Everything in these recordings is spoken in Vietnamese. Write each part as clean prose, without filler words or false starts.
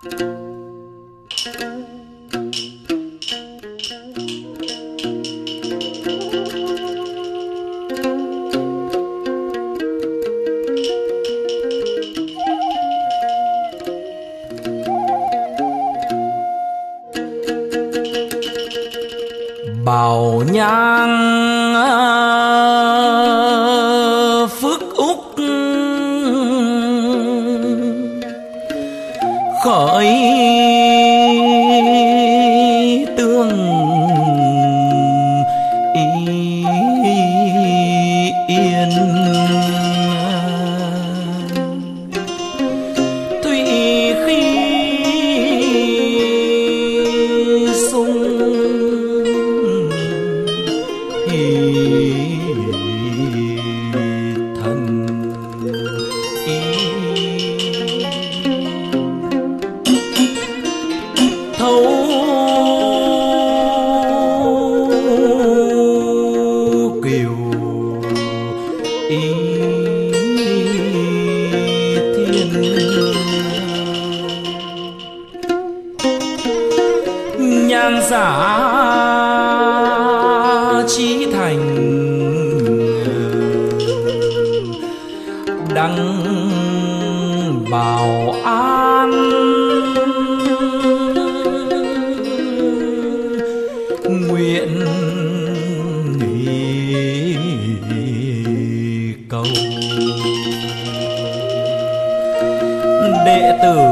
Bảo nhang phước úc khởi tương yên thủy khi sung thần thấu kiều thiên nhan giả chí thành đăng bảo an nguyện cầu đệ tử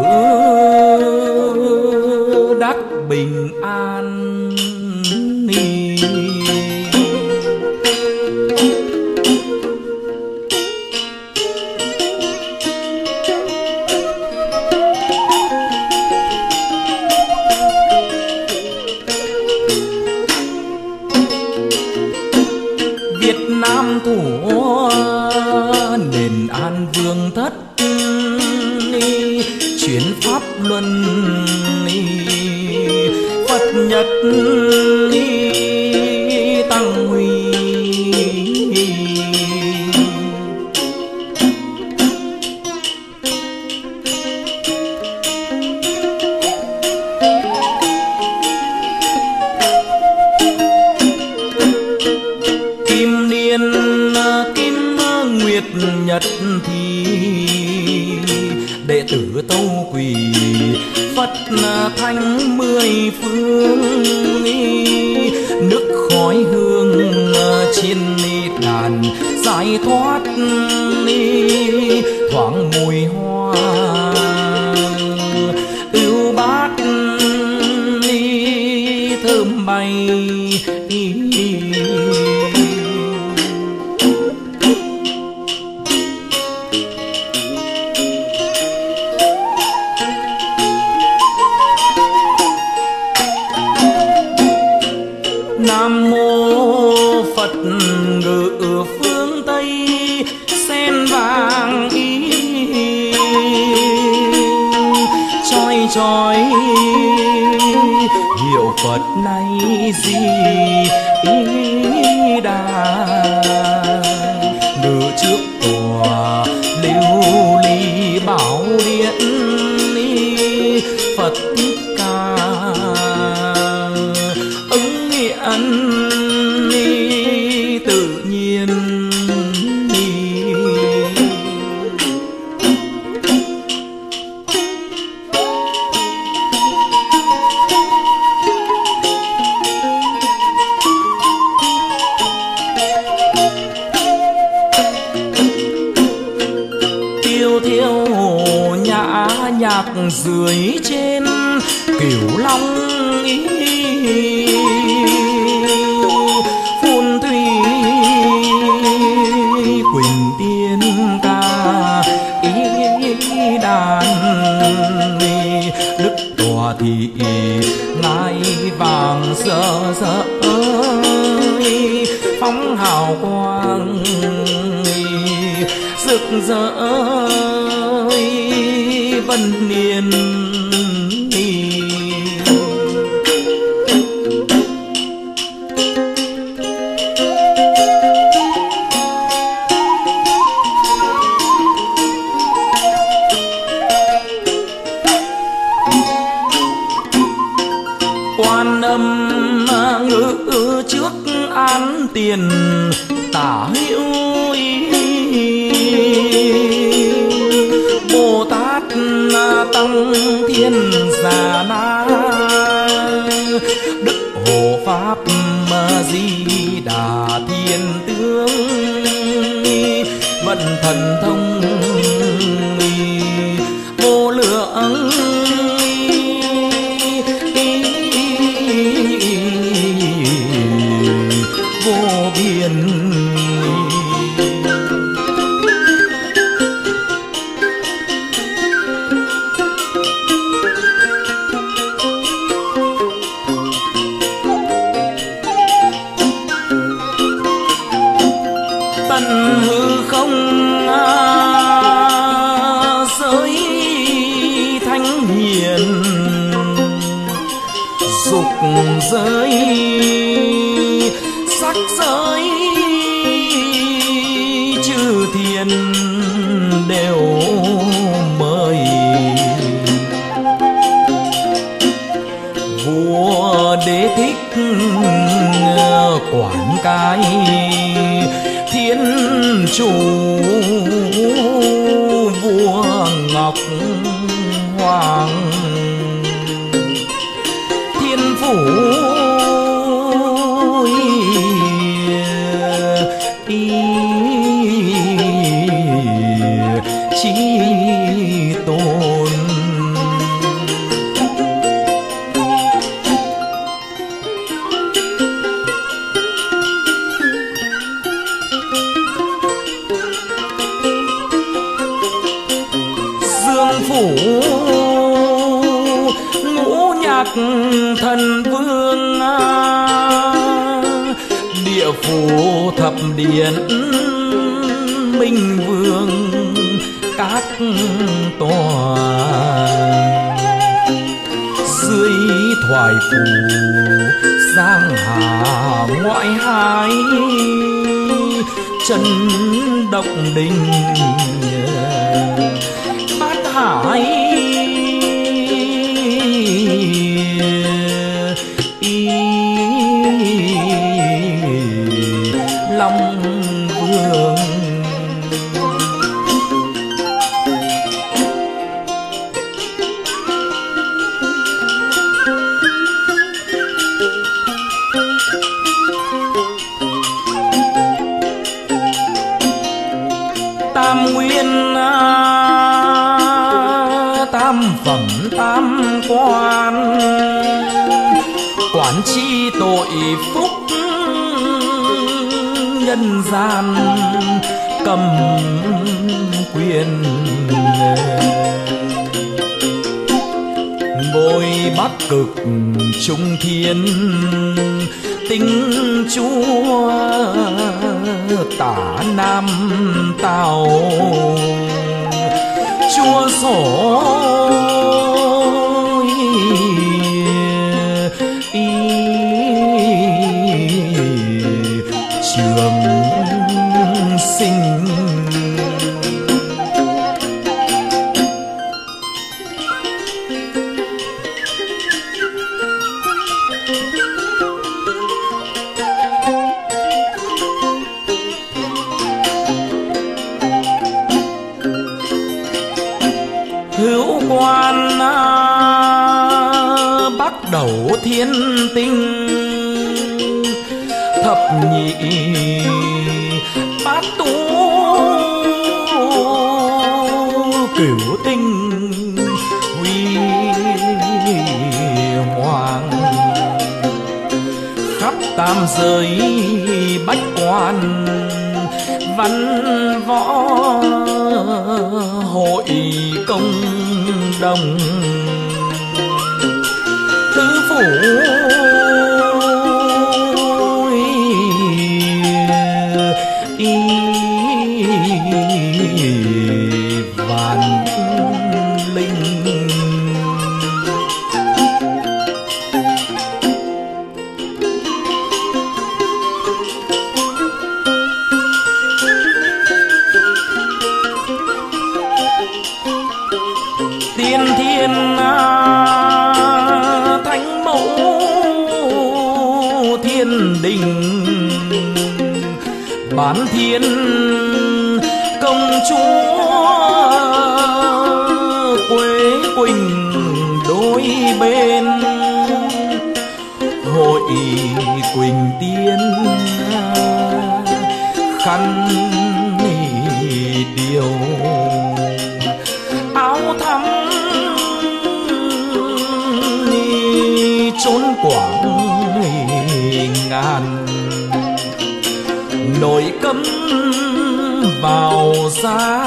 đắc bình an. Việt Nam thủ nền an vương thất chuyển pháp luân Phật nhật tăng huy kim niên kim nguyệt nhật thì đệ tử tâu quỳ Phật thánh mười phương nước khói hương trên đàn giải thoát thoáng mùi hoa ưu bát thơm bay Nam mô Phật ngự phương Tây sen vàng chói chói hiệu Phật này gì đà ngự trước tòa lưu ly bảo điện Phật Thích Ca ứng hiện tự nhiên tiêu thiêu nhã nhạc dưới trên Cửu Long phun thủy quỳnh tiên ca đàn đức tòa thị ngai vàng rỡ rỡ phóng hào quang rực rỡ vân niên tiền tả hữu Bồ Tát Tăng Thiên Già Na Đức Hộ Pháp Di Đà Thiên Tướng Vận thần thông vô lượng vô biên. Tận hư không giới thánh hiền, dục giới sắc giới chư thiên đều mời. Vua Đế Thích quản cái thiên chủ, vua Ngọc Hoàng thiên phủ chí tôn. Dương phủ ngũ nhạc thần vương, địa phủ thập điện minh vương các tòa, dưới thoại phủ giang hà ngoại hải, chân động đình bát hải Long Vương. Tam nguyên tam phẩm tam quan, quản chi tội phúc nhân gian cầm quyền. Bồi Bắc Cực Trung Thiên tinh chúa, Tả Nam Tào chúa sổ trường sinh. Hữu quan Bắc Đầu Thiên Tinh, thập nhị bát tú cửu tinh huy hoàng. Khắp tam giới bách quan văn võ, hội công đồng tứ phủ vạn linh. Tiên thiên thánh mẫu thiên đình, Doãn Thiên công chúa Quế Quỳnh đôi bên hội Quỳnh Tiên khăn điều áo thắm trốn quảng ngàn nổi cấm vào ra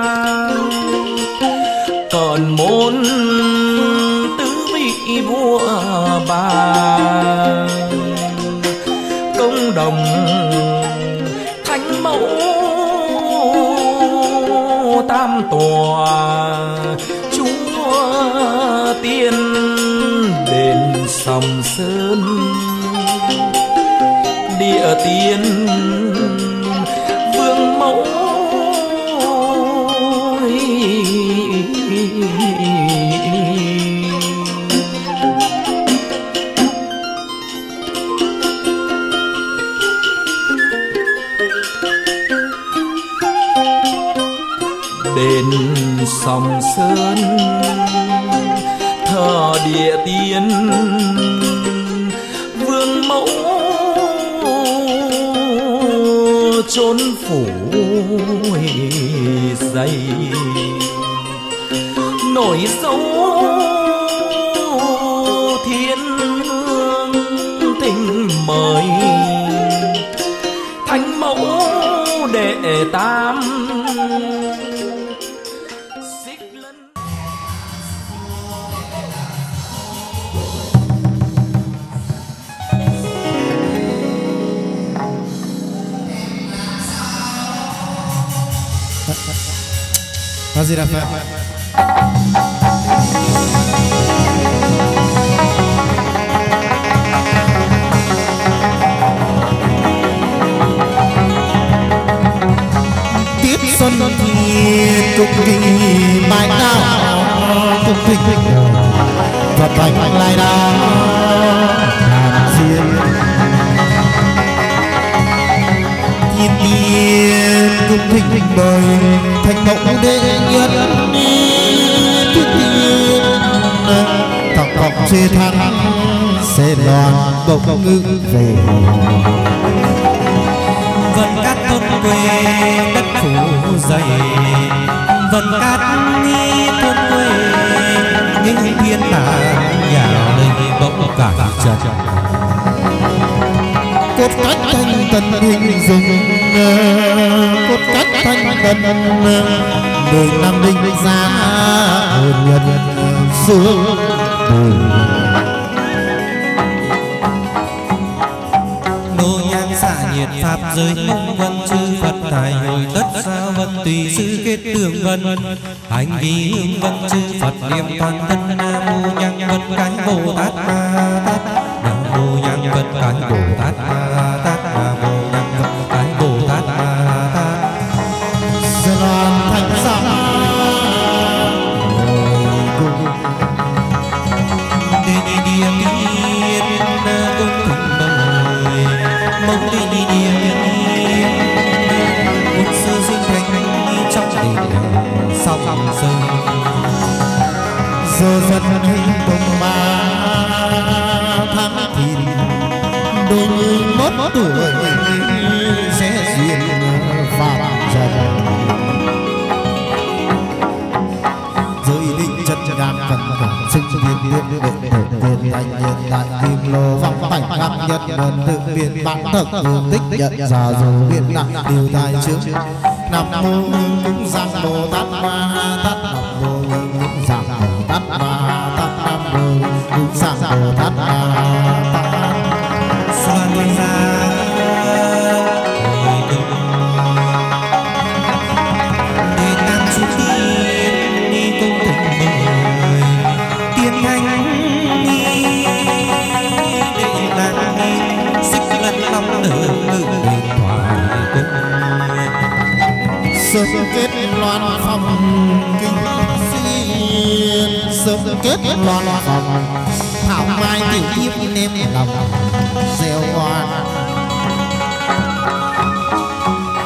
còn môn tứ vị vua bà công đồng thánh mẫu tam tòa chúa tiên đền Sòng Sơn địa tiên vương mẫu đền Sòng Sơn thờ địa tiên vương mẫu chốn phủ dày nổi dấu thiên hương tình mời thánh mẫu đệ tam A Di Đà Phật. Tiết xuân thì cực kỳ bài đạo cực thịnh Phật thành lai đa ngàn diên thiên tiên cực thịnh đời thành mẫu đệ nhất thiên tiên thằng cọc chê thắng xe loan bỗng ngự về vân cát thôn quê đất phủ dày vân cát nghi thôn quê những thiên đàng nhà đây bỗng cả trần cốt cách thanh tần hình dung cốt cách thanh tần đời Nam Đinh ra hồn nhân xưa nô nhang xạ nhiệt pháp giới mong vân chư Phật tài hồi tất sao vân tùy sư kết tường vân hành vi hương vân chư Phật niệm toàn thân nam mô nhang vân cái Bồ Tát Ma Tát nam mô nhang vân cái Bồ Tát Ma Tát nam mô nhang vân cái Bồ Tát Ma Tát sẽ loan thành rằng đi địa tiên cung thỉnh mời mong đi địa tiên một sơ sinh thành trong đỉnh song sơn giờ dân hình bồng ba tháng thìn đôi mươi mốt tuổi sẽ duyên phạm trần giới định chân ngàn phần sinh viên điện đệ thổ viên thanh niên đại kim lô vọng bảnh khắp nhất đơn tự biên bản thực thường tích nhận giả dù biên nặng điều tài trước nam mô cũng giang Bồ Tát Ma Tát nam mô cũng giang Bồ Tát Ma Tát nam mô cũng giang Bồ Tát Ma Tát xoan ra để nam chú tiên đi công thỉnh mời tiên thanh để nàng xích lân long nữ điện thoại sớm kết loan phong kinh xiên sớm kết loan phong thảo mai tiểu thiếp nêm lòng gieo hoa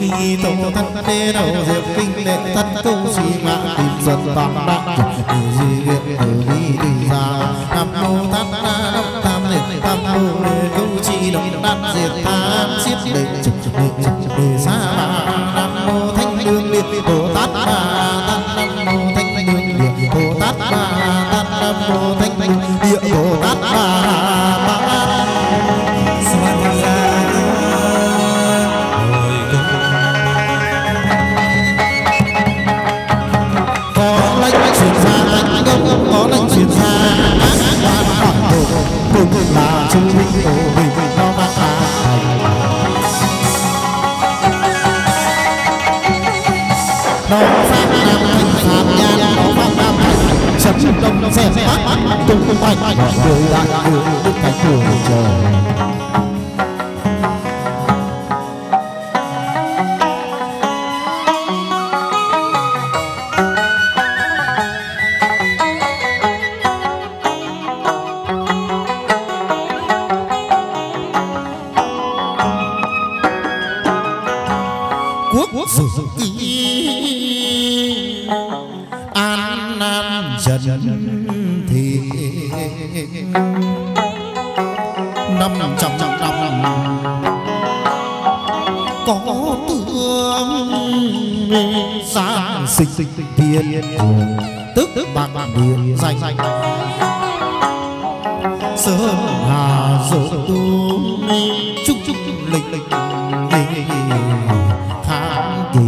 ly tổ thân đê đầu diệp kinh đệ thân công sĩ ngã tìm dần tam đắc di nguyện tử ly đi ra nam mô thát na nam tham liệt tam mô công chi đồng đắc diệt tham xiết đệ trực đề xa nam mô thanh lương liệt bồ tát ma nam mô thanh lương liệt bồ tát ma nam mô thanh lương địa bồ tát ma có lệnh truyền ra quan hoàng tổ cùng là chư linh tổ bình nó mang nó pháp nam thành pháp nhan nó pháp nam thành sấm đông xe bắc tung bạch người đại người đức thành của trời. An Nam trần thì 500 năm có tương sáng sinh thiên tức bạc điện danh sơn hà dỗ tu chúc lịch tháng kỳ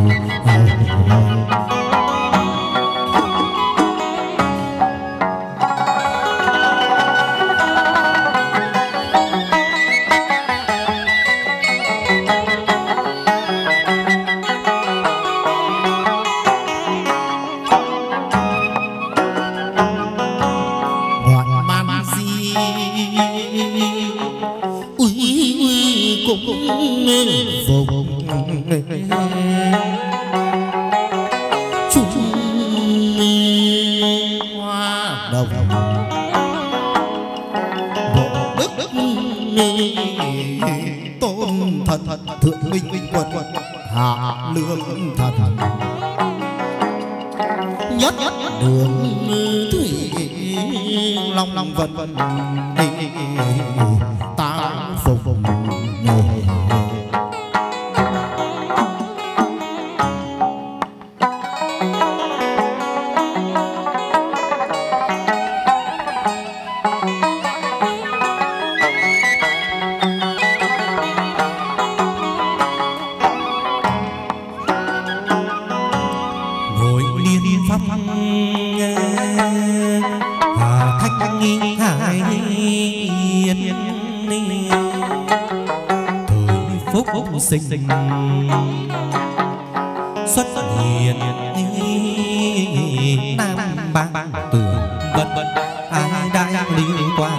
tôn thần thượng minh quận hạ lương thần nhất đường thủy long vân ta phục sinh xuất hiện nam bang tường vân ai đại liên quan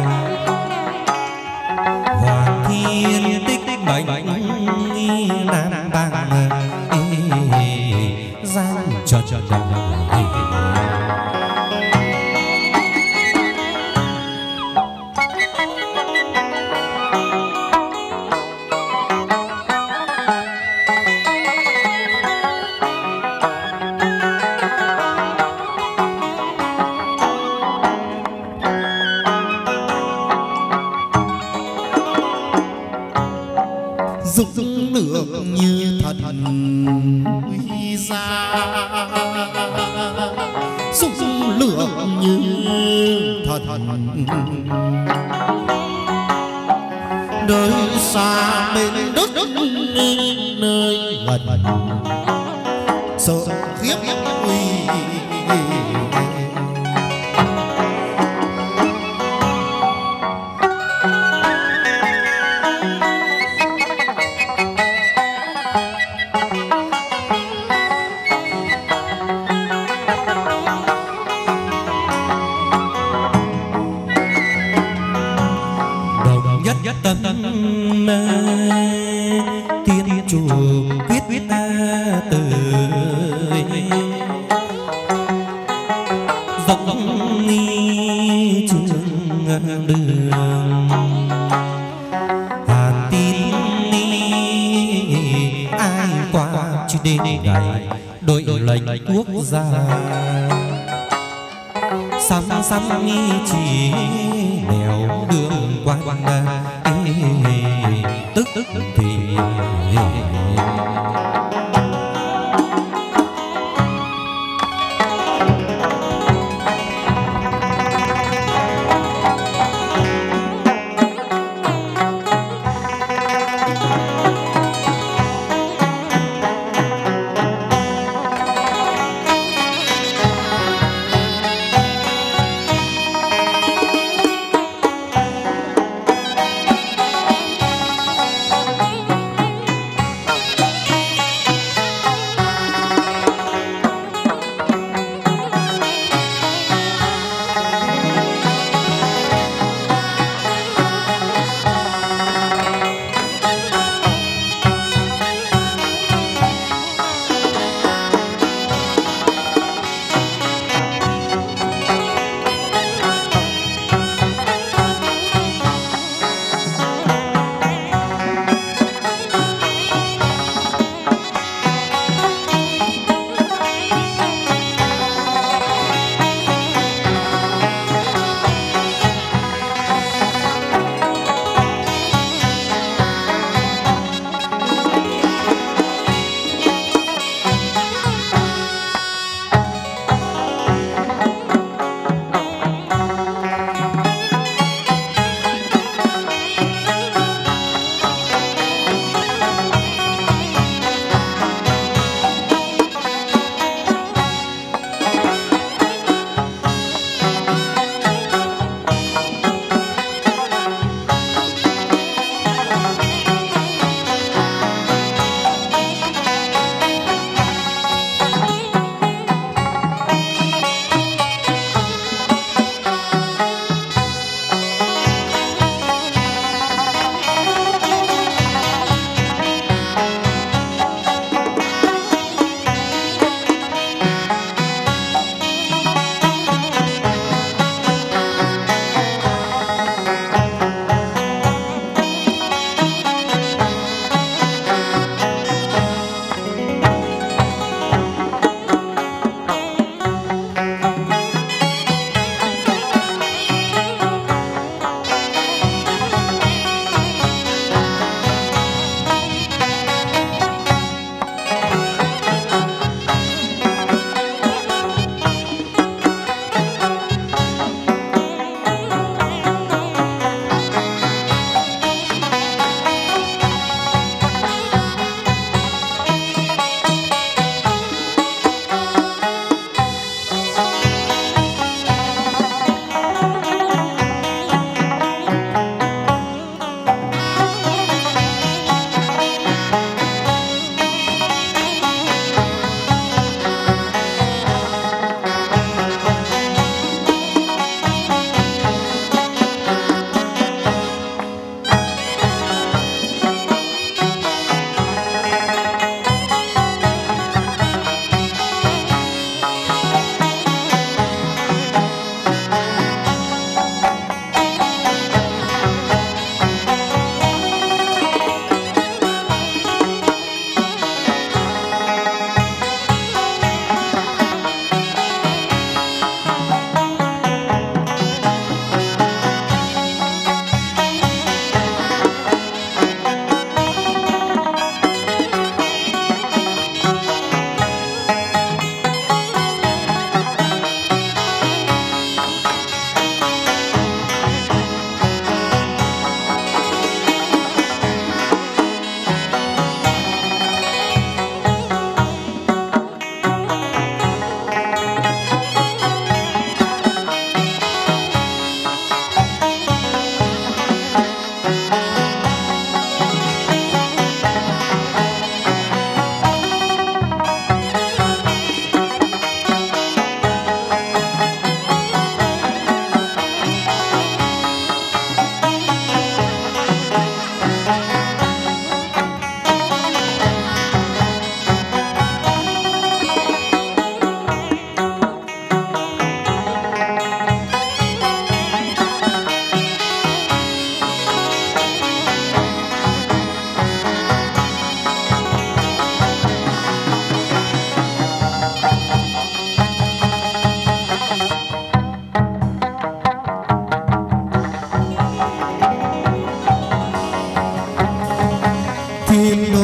hoàng thiên tích mệnh nam bang giang trần dục nước như thần uy ra dục nước như thần đời xa bên đất nơi gần sợ khiếp uy nhất tâm thiên chủ quyết từ dòng nghi trường đường hàn tín ai chỉ đến ngày đội lệnh quốc gia sắm nghi chỉ nẻo đường quan tức thì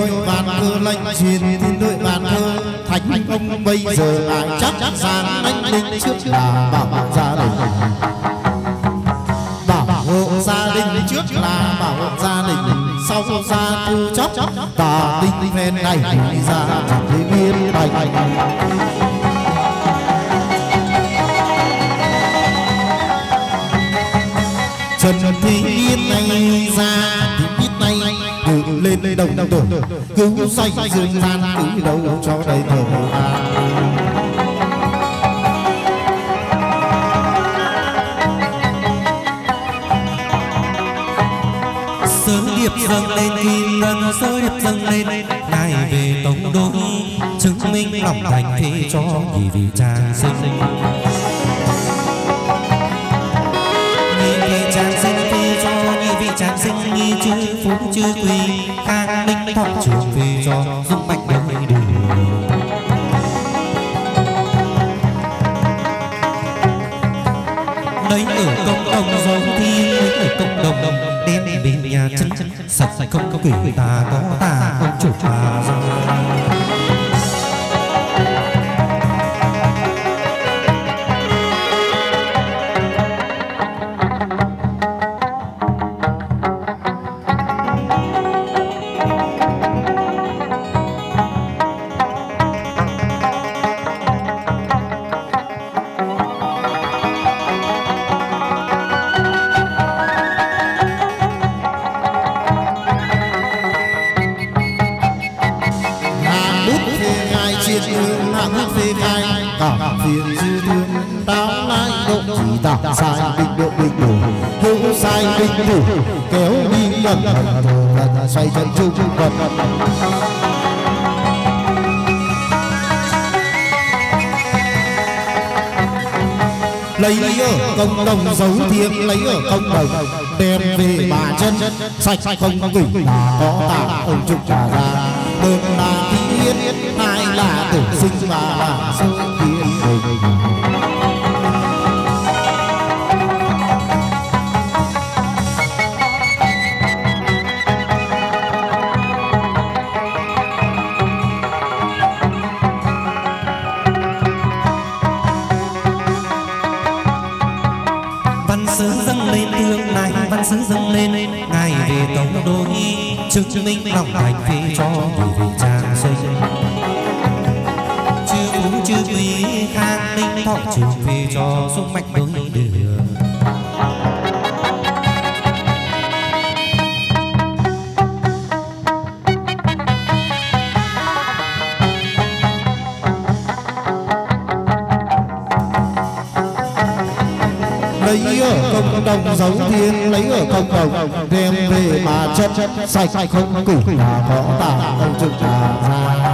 đội vạn cơ lệnh truyền thiên đội vạn cơ thánh ông bây giờ ai chắc rằng anh linh trước là bảo hộ gia đình, bảo hộ gia đình trước là bảo hộ gia đình, sau ra thu chóc tà tinh phen này ra thế biên bày. Trần Thị Yên này ra thì biết này từ lên đồng tổ cứu xoay dương gian cứu đâu cho đầy thờ sớ điệp dâng lên kim ngân, sớ điệp dâng lên ngài về tống đô chứng minh lòng thành thế cho nhị vị trang sinh. Trang sinh nghi chư phú chư quý khang minh thọ trường về cho dung bạch đầy đủ. Lấy ở công đồng dấu thi, lấy ở công đồng đem về nhà chân sạch không có quỷ tà có tà không chủ tà ra. Sai bình độ bình đủ hữu sai bình đủ kéo đi lần xoay chân chung vật lấy ở công đồng dấu thiêng, lấy ở công đồng đem về bà chân sạch không quỷ có tà ông trục trả ra một là thị yên hai là tử sinh và là sơ thiên sứ dâng lên ngài về tống đô chứng minh lòng thành phế cho nhị vị trang sinh. Chư phú chư quý khang minh thọ trường phế cho dung mạch đôi đường. lấy ở công đồng dấu thiên, lấy ở công đồng đem về mà chất sạch không cử là có tà ông trực trà ra.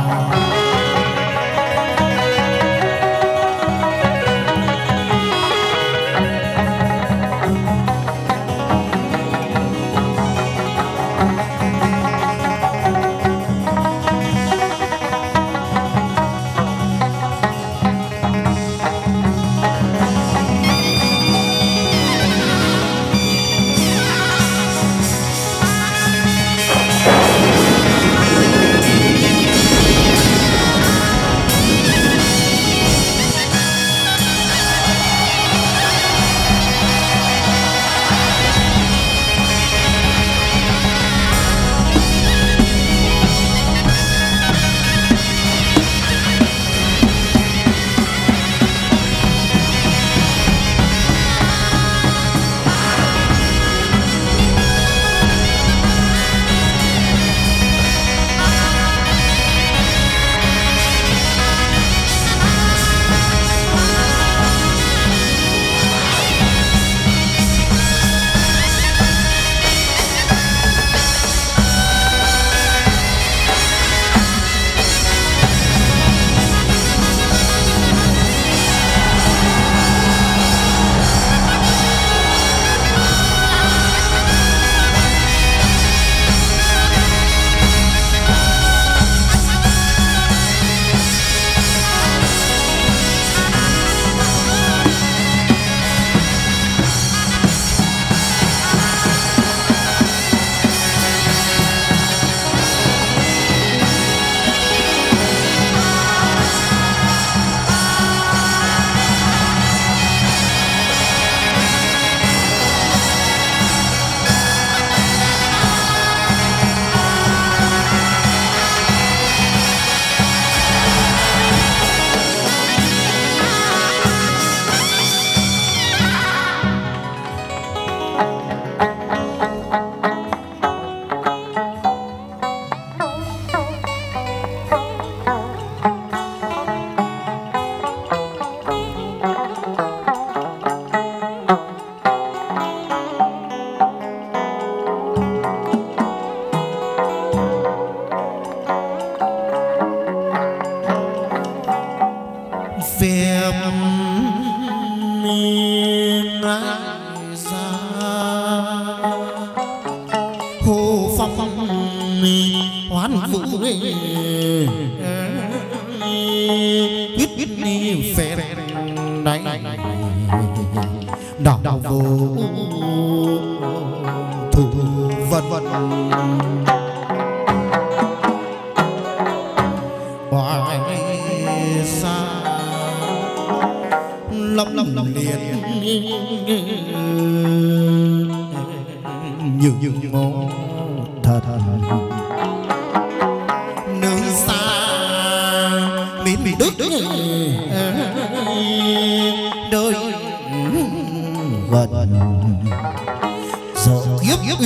biết đi phèn này đảo vô thủ vân hoài xa lắm liền những mô thật nơi xa miền Đức đôi vận sợ kiếp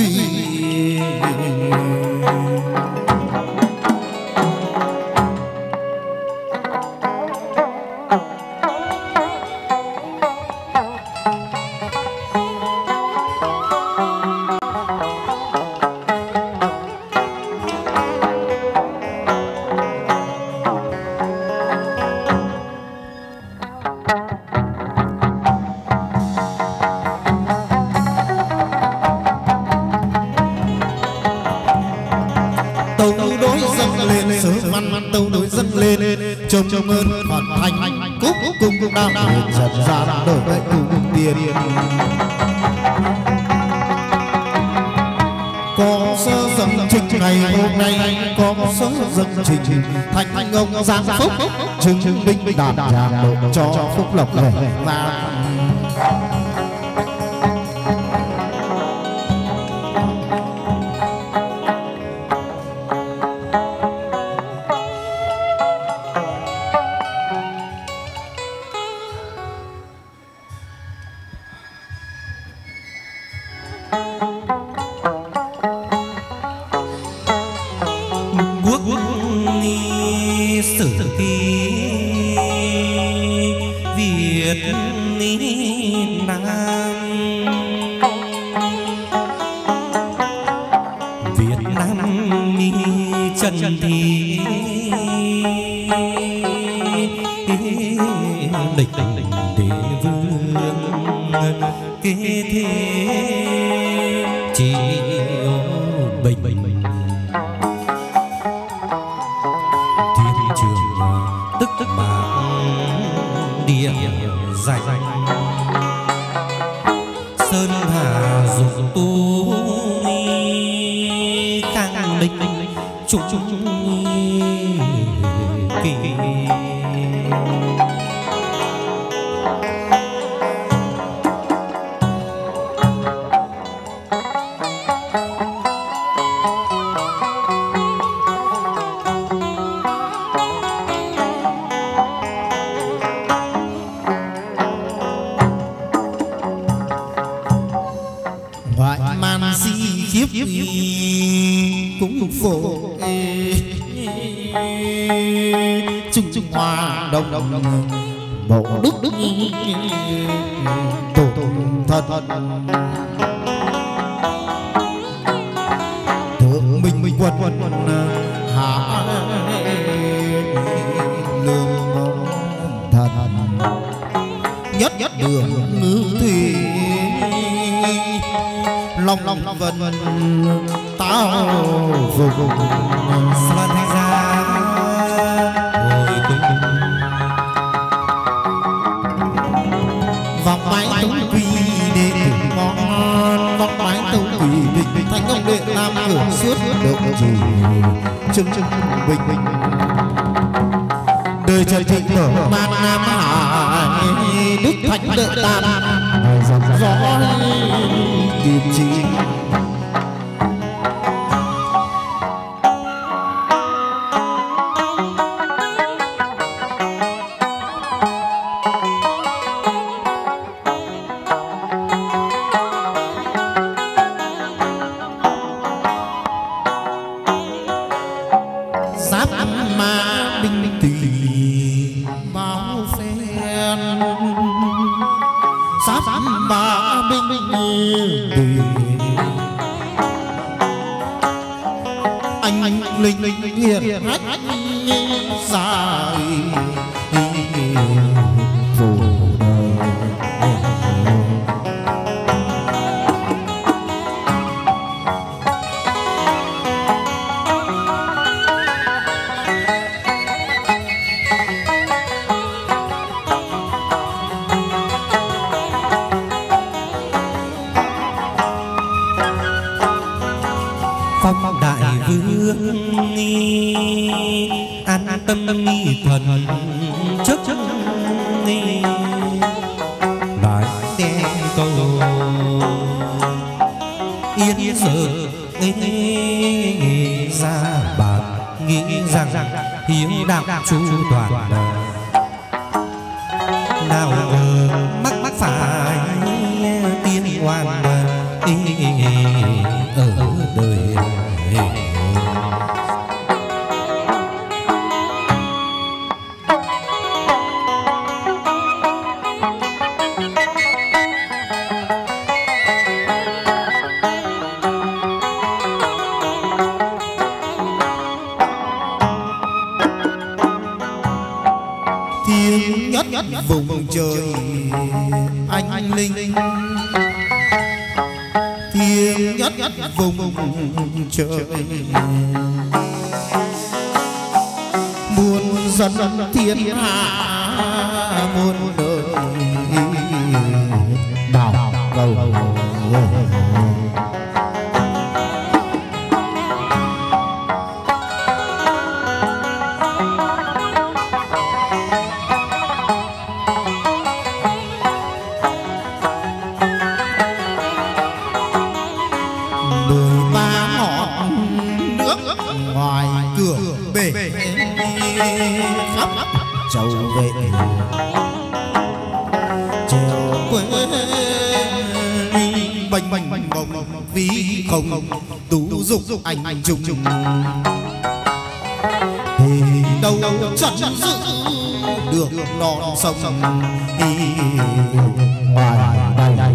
trong ơn hoàn thành cúc cùng đau giật ra đổi lại cùng tiền có sơ dâng trình ngày hôm nay có sơ dâng trình thành ông giang phúc chứng minh đàn tràng độ cho phúc lộc lẻ và đời trần thịnh nở man nam hải đức thánh đợi tam gió kim chi an tâm nghi thần chức lại nghe câu yên giờ ra bàn nghĩ rằng hiến đạo chu toàn nào ngờ mắc phải tiếng oan ở đời. Thiên nhất vùng trời anh linh, thiên nhất vùng trời muôn dân thiên hạ muôn đời đào cầu. Châu về trèo quê bành bành bồng ví không tú dục anh trùng thì đâu chẳng giữ được non sông ngoài đây.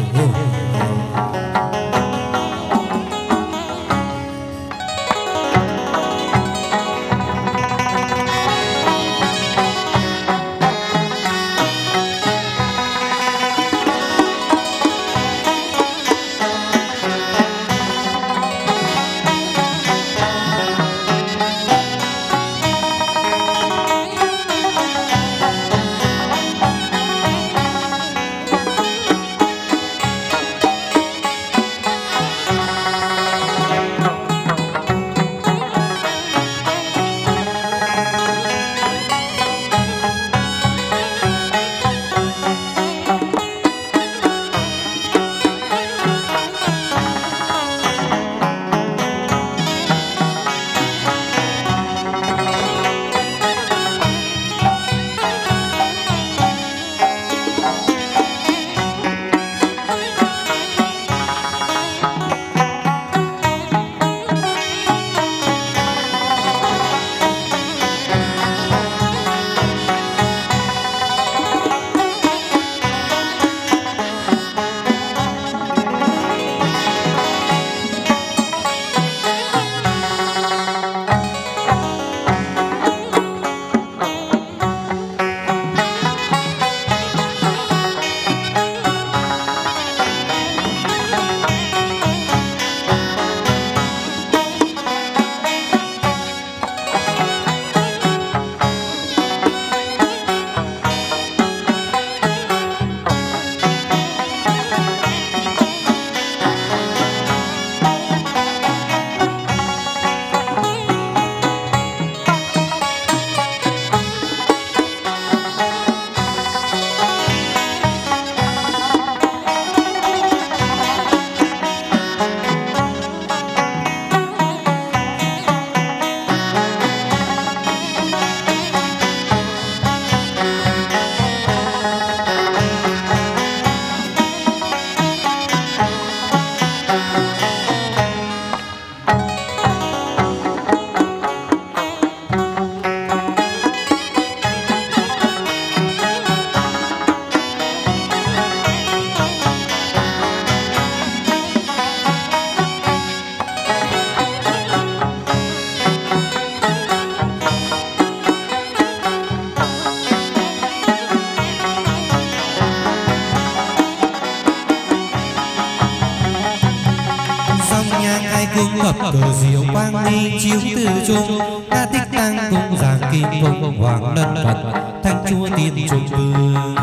cờ diệu quang đi chiếu từ trung ca tích tăng cung giảng kim cung hoàng lân phật thanh chúa tiên trung vương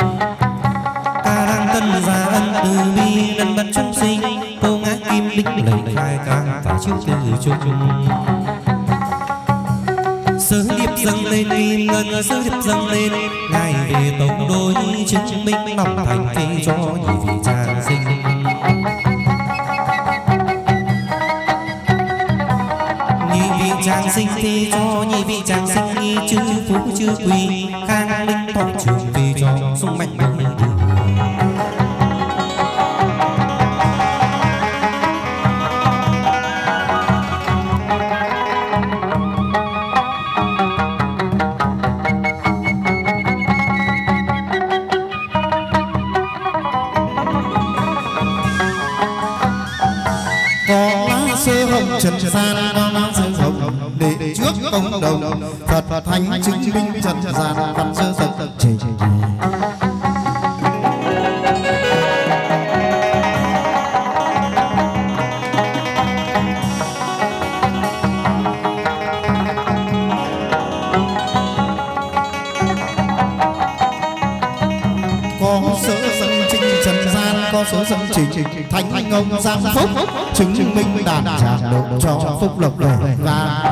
ca đăng tân gia ân từ bi lân bật chúng sinh câu ngã kim đích lệnh khai cang và chiếu từ trung sứ điệp dâng lên kim ngân, sứ điệp dâng lên ngài về tông đôi chứng minh lòng thành phi cho nhị vị trang sinh. Trang sinh phi cho nhị vị trang sinh nghi chư phú chư quý khang linh thọ trường phi cho sung mạnh bông đường. Trần gian con sơ rộng để trước công đồng Phật thánh chứng minh trần gian văn sơ rộng trình. Có sơ dân trình trần gian, có sơ dân trình thánh ông giang phúc chứng minh đàn tràng độ cho phúc lộc đời và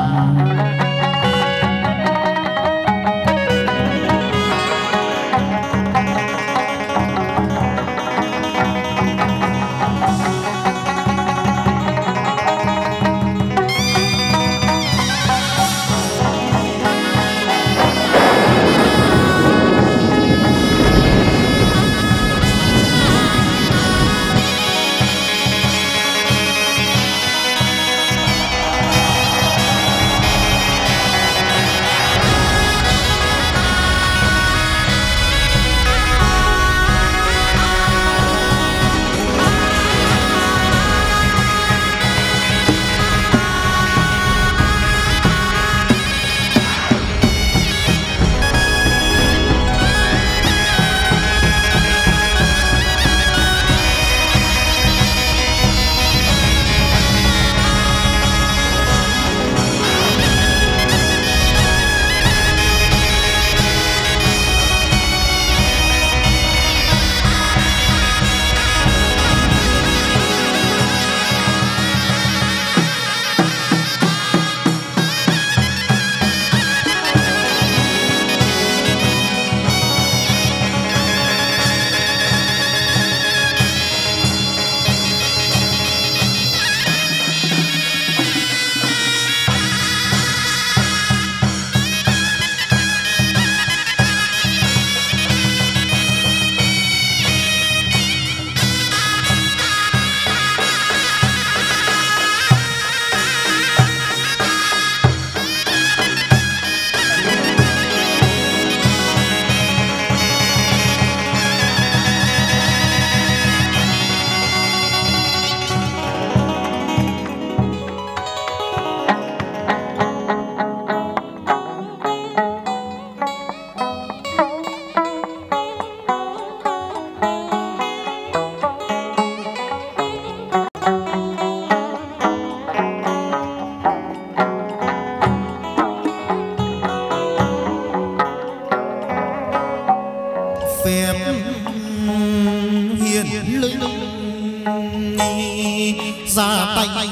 ra tay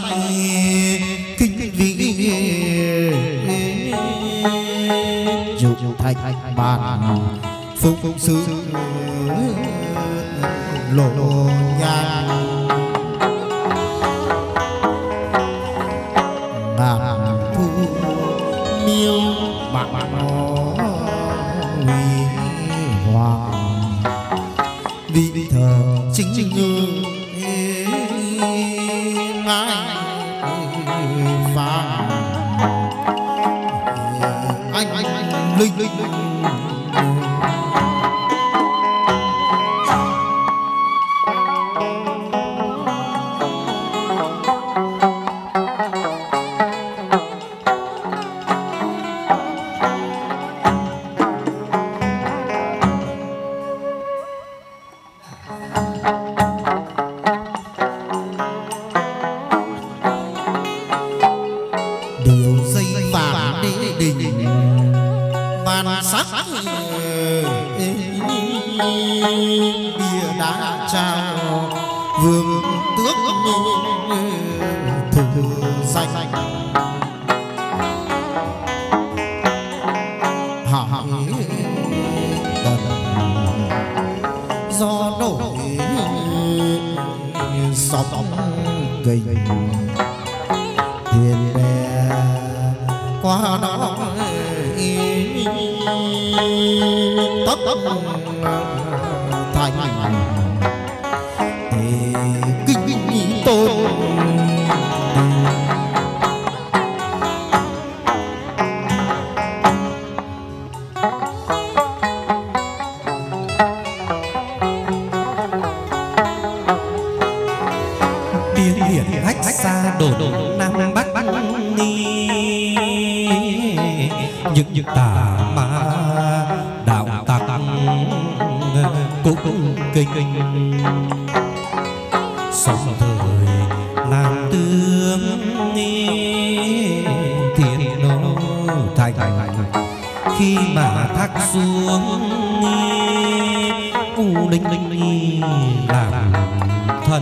kinh vĩ dục thành bàn phúc sư lộ nhang ngàn thu miêu bạc huy hoàng vị thờ chính như ngài vàng anh linh bia đá trao vương tước thử danh kinh thiên bè qua đó tất thành kinh tôn xa đổ Nam Bắc ni những tà ma đạo tặc cũng kinh sống thời làm tướng thiên nó thành khi mà thác xuống u linh làm thần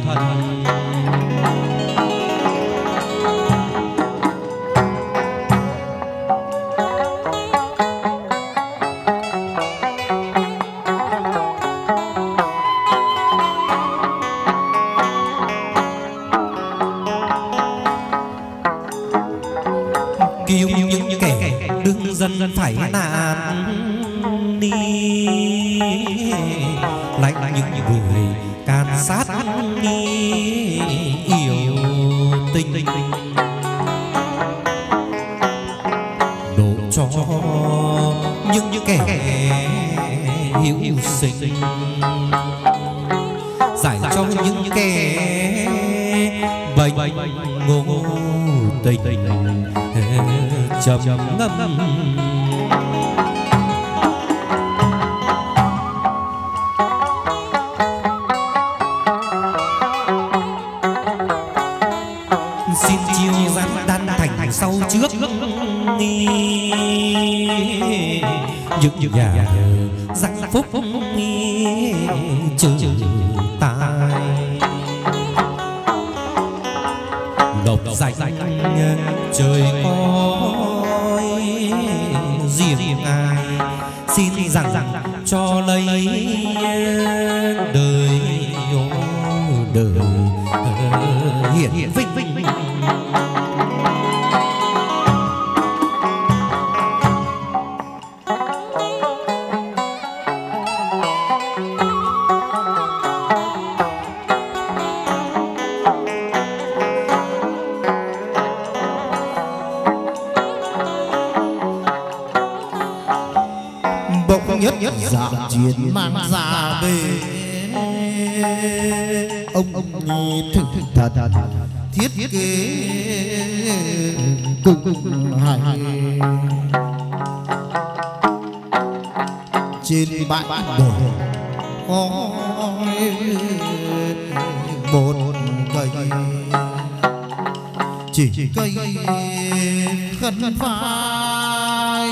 cứu những kẻ đương dân phải nạn đi lạnh những người can sát đi yêu tình độ cho những kẻ hữu sinh giải cho những kẻ bệnh ngô tình trầm ngâm xin chiêu gian đan thành sau trước những nhà răng phúc trừ tai độc danh trời coi riêng ai xin rằng cho lấy đời đời hiển vinh nhất dạng chiến mang ra về ông thực thật thiết kế cùng hành trên bãi đồi có một cây chỉ cây khăn vai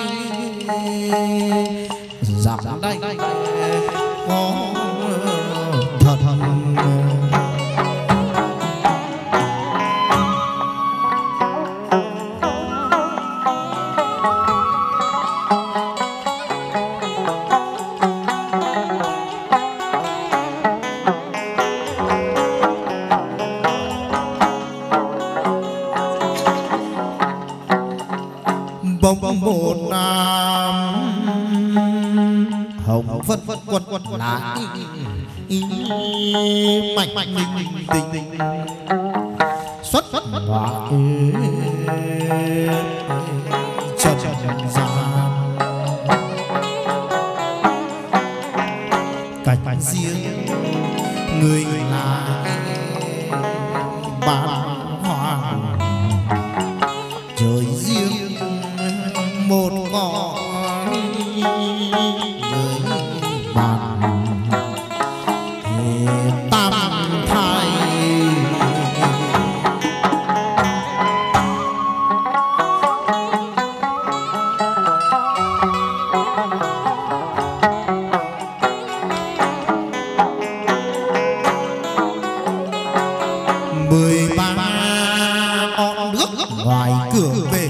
giảm đây có thật bông một nam hồng phất quần lá mạnh tình xuất và trần gian cảnh riêng người là bán hoa trời riêng một cõi bàn tam thai mười ba con nước ngoài cửa về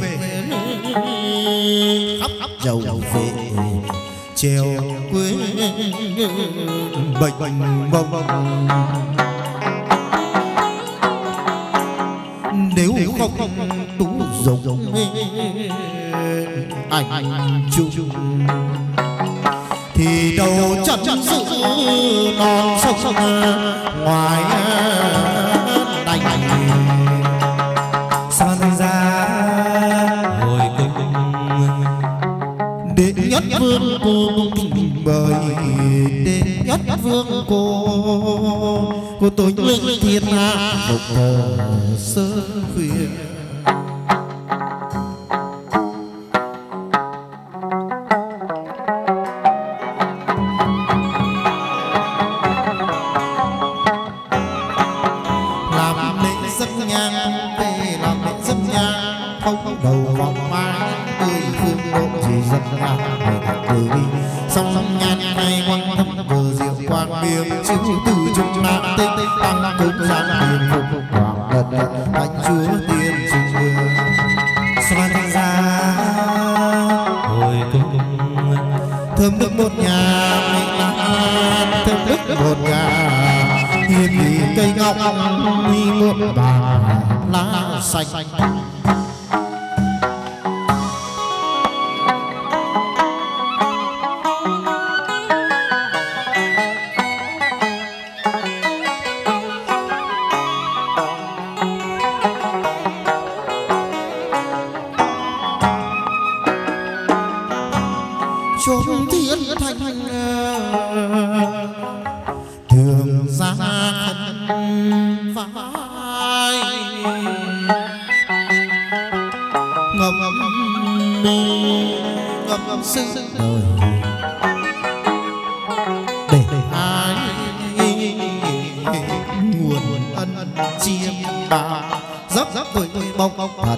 dầu về treo quê bệnh bông nếu không tú dụng anh chung thì đầu chân sự non sông ngoài đành sao thành ra hồi cung đệ nhất vương cô bởi đệ nhất vương cô tôi linh thiên hạ một thờ sơ khuya làm lễ dâng nhang về làm lễ dâng nhang không đầu vòng vai tươi phương độ chỉ dâng nhang từ bi song nhan hai quang thâm vừa diệu quang biếng chiếu từ trung nam tây tăng cúng giáng hiền phục hoàng đất thánh chúa tiên trung vương sao thành ra hồi cung thơm nước một nhà thơm nước một nhà hiền vì cây ngọc huy muôn vàng lá xanh chốn thiên thanh thường ra thân vai ngầm ngầm sự đời để ai nguồn ân chiêm bà dấp với bông thật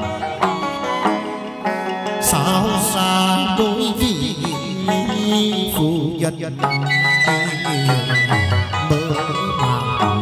sao xa đôi vị phu nhân mơ màng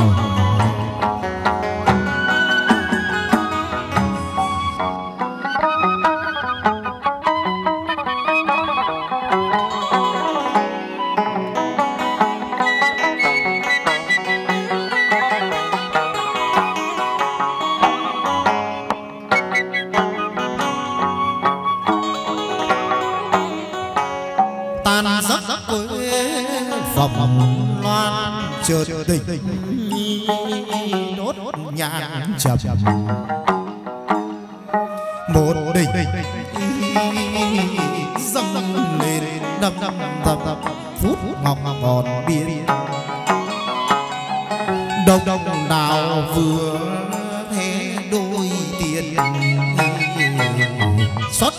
tan giấc quê phòng loan chợt tình đốt nhang trầm một đỉnh dâng lên đầm phút ngọc ngọt biên đông đào vừa thế đôi tiền xót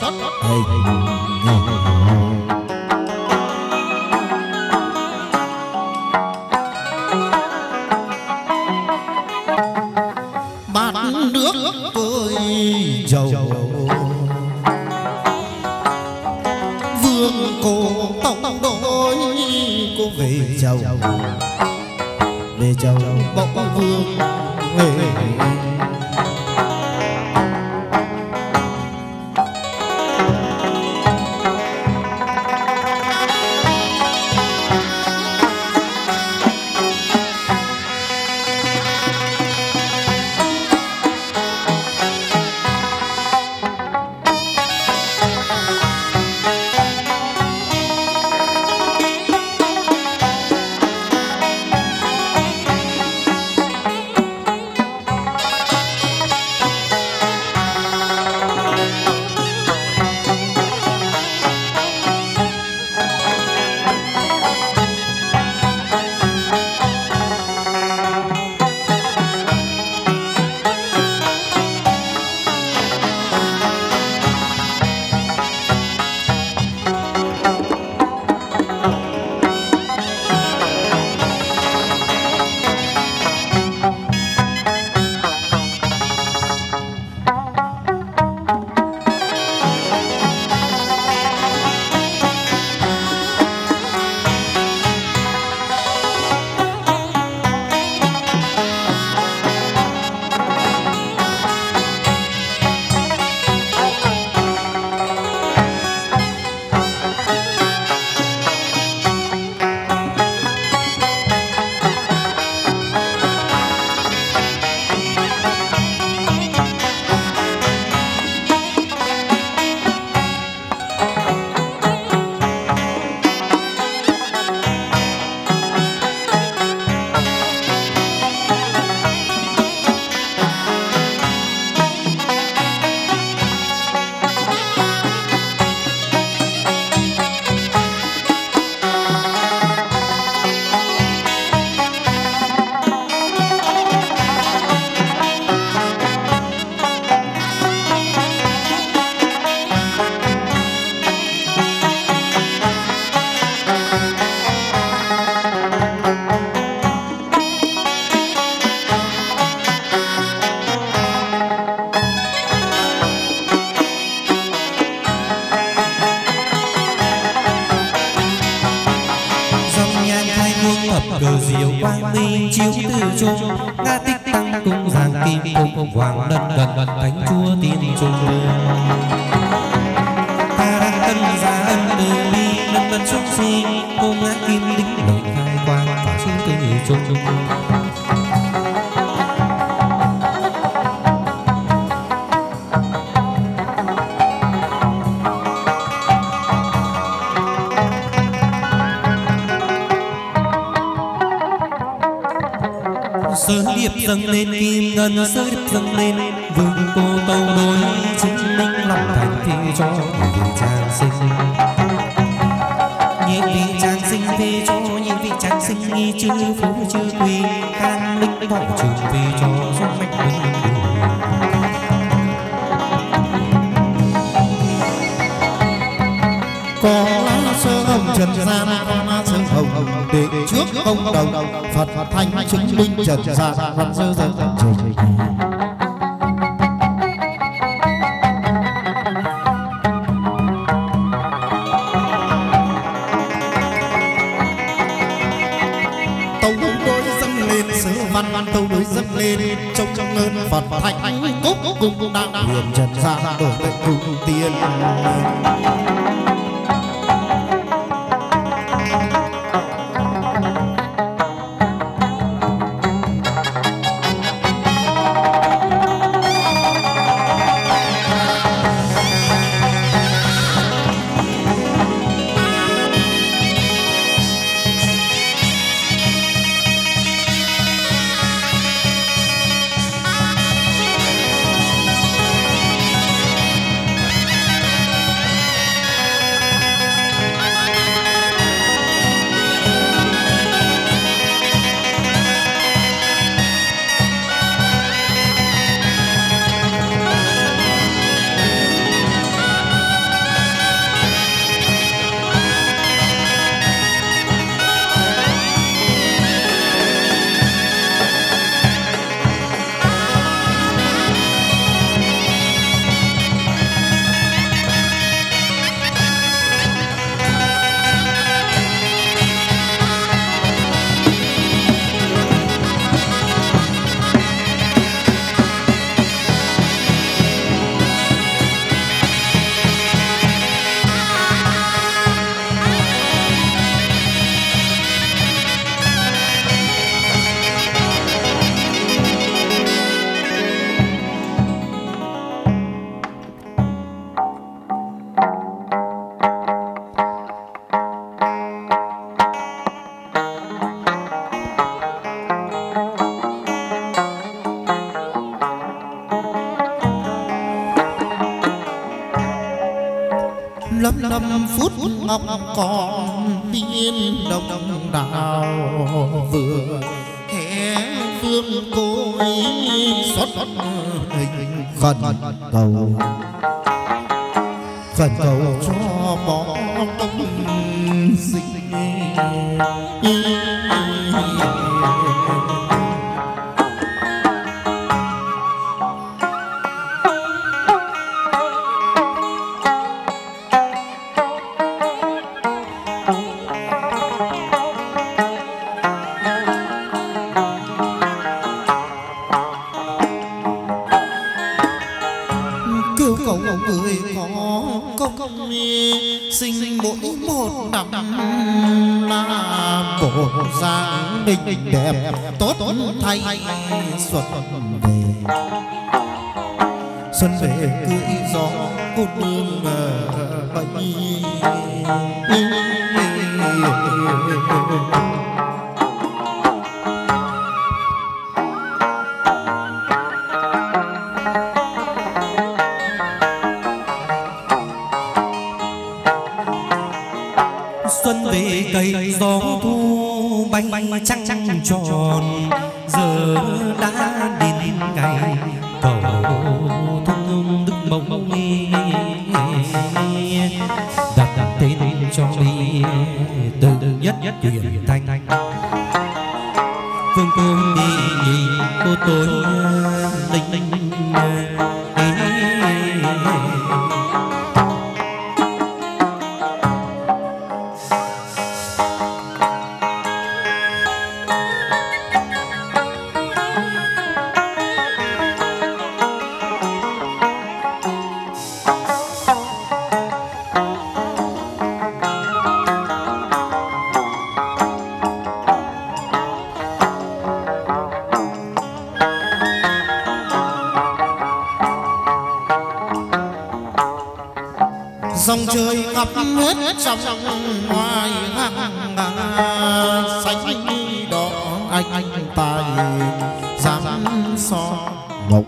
bát nước với dầu vương cô tông đôi cô về chầu bỗng vương về diệu quang minh chiếu từ trung nga tích tăng cung giang kim cung hoàng lân cận thánh chúa tiên trung ta đang tân gia ân từ bi lân vân xuất sinh cô ngã kim đính lợi khai quang và chiếu từ trung sơn điệp dâng lên kim ngân sơn điệp dâng lên vương cô tâu đối chứng minh lòng thành thì cho nhị vị trang sinh nhị vị trang sinh về cho nhị vị trang sinh nghi chư phú chư quý khang linh võ trường về cho dung mạch bình có lá sơ hồng trần gian có lá sơ hồng để trước công đồng Phật thanh chứng minh trần gian văn sơ dân trình tâu đối dâng lên sớ văn tâu đối dâng lên trong ơn Phật thanh cúc cùng đang huyền trần gian đổi bệnh cùng tiên lâm phút ngọc còn biên đồng đào vừa hé phương cối xót hình khẩn cầu cho bỏ công sinh sinh mỗi một năm là bộ dáng định đẹp tốt thay xuân về cưỡi gió cô nương bay xuân về cây gió thu bay trăng tròn giờ đã đến ngày cầu thông đức mộng đặt tên cho đi từ nhất truyền thanh phương cung đi cô tôi linh dòng trời khắp hết trong ngoài hang xanh đỏ anh tài dám so ngọc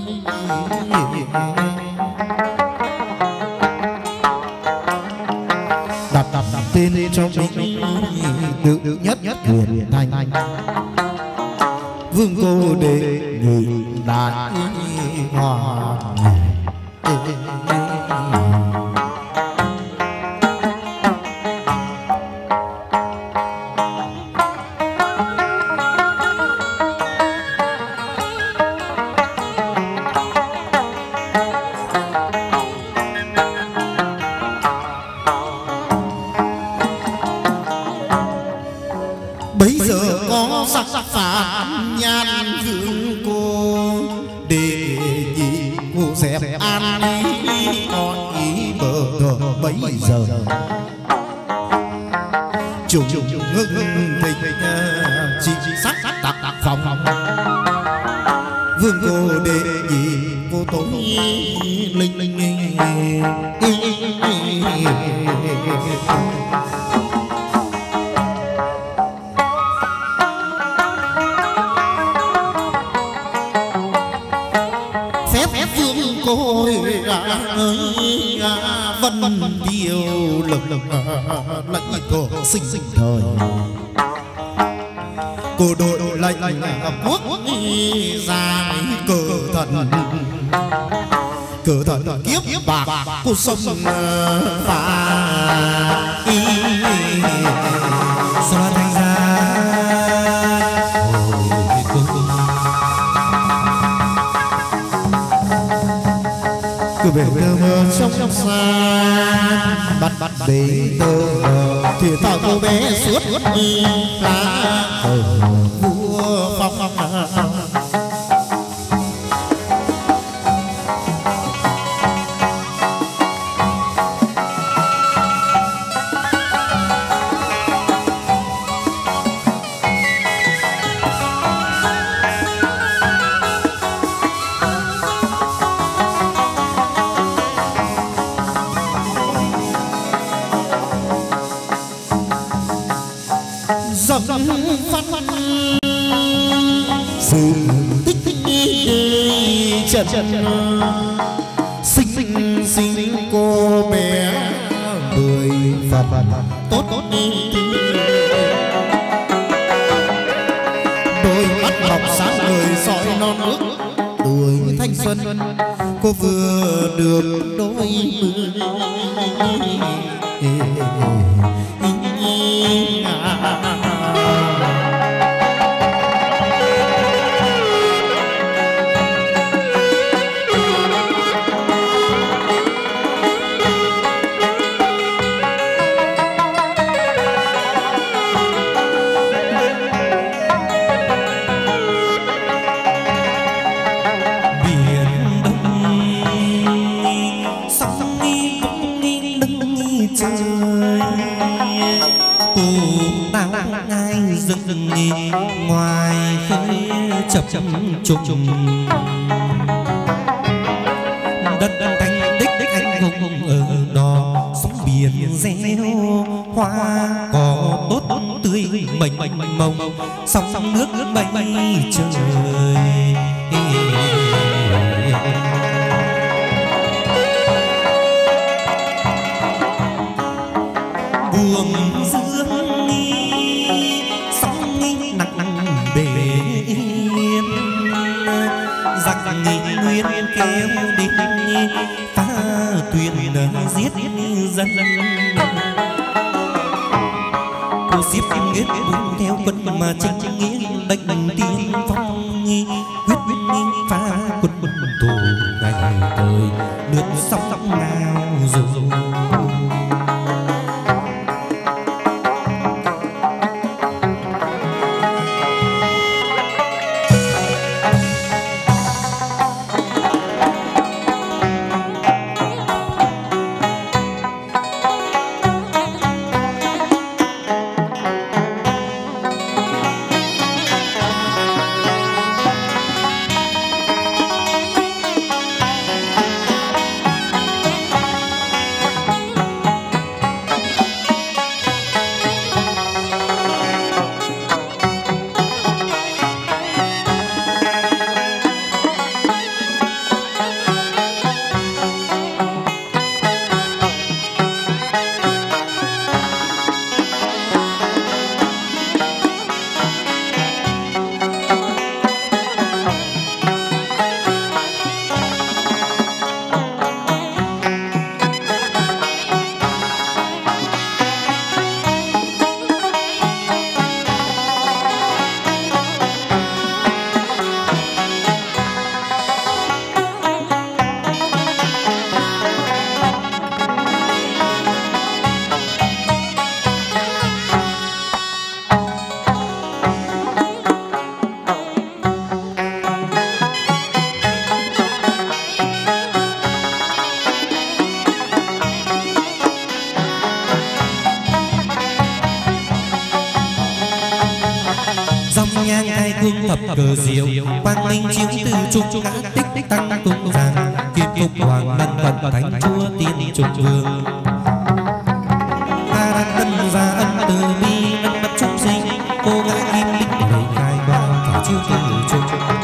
đặt tên cho mình tự nhất quyền thành vương cô đề nghị đại hòa. Bấy giờ có sắc phản nhan vương cô đề nghị cô dẹp an ý con ý bờ cờ. Bấy giờ trùng ngưng thịnh chỉ sắc tạc phòng vương cô đề nghị cô tố linh cô ơi vân điều lực lệnh cổ sinh thời cô đội lệnh quốc gia cờ thần kiếp bạc cô sông phá sao thành ra cứ về tơ mơ trong xa bắt bể tơ thì tao cô bé suốt lá vua phong phát sự tích trần sinh cô bé người Phật tốt đôi mắt ngọc sáng người soi non nước tuổi thanh xuân cô vừa được đôi ngoài khơi chập trùng đất thanh đích anh hùng ở đó sóng biển reo hoa cỏ tốt tươi mênh mông sóng nước bay trời buông dương giặc nguyên kéo đến phá tuyền giết dân cô xiếp nghĩa buông theo quân mà tranh nghĩa đánh tiên phong quyết phá quân thù ngày đời nước sóng nào rồi khai cung thập cờ diệu quang minh chiếu từ trung ngã tích tăng cung giang kim phục hoàng lân vận thánh chúa tiên trùng vương ta đang tân gia ân từ bi ân bất chúng sinh cô ngã kim tích đầy khai quang cả chiếu từ trung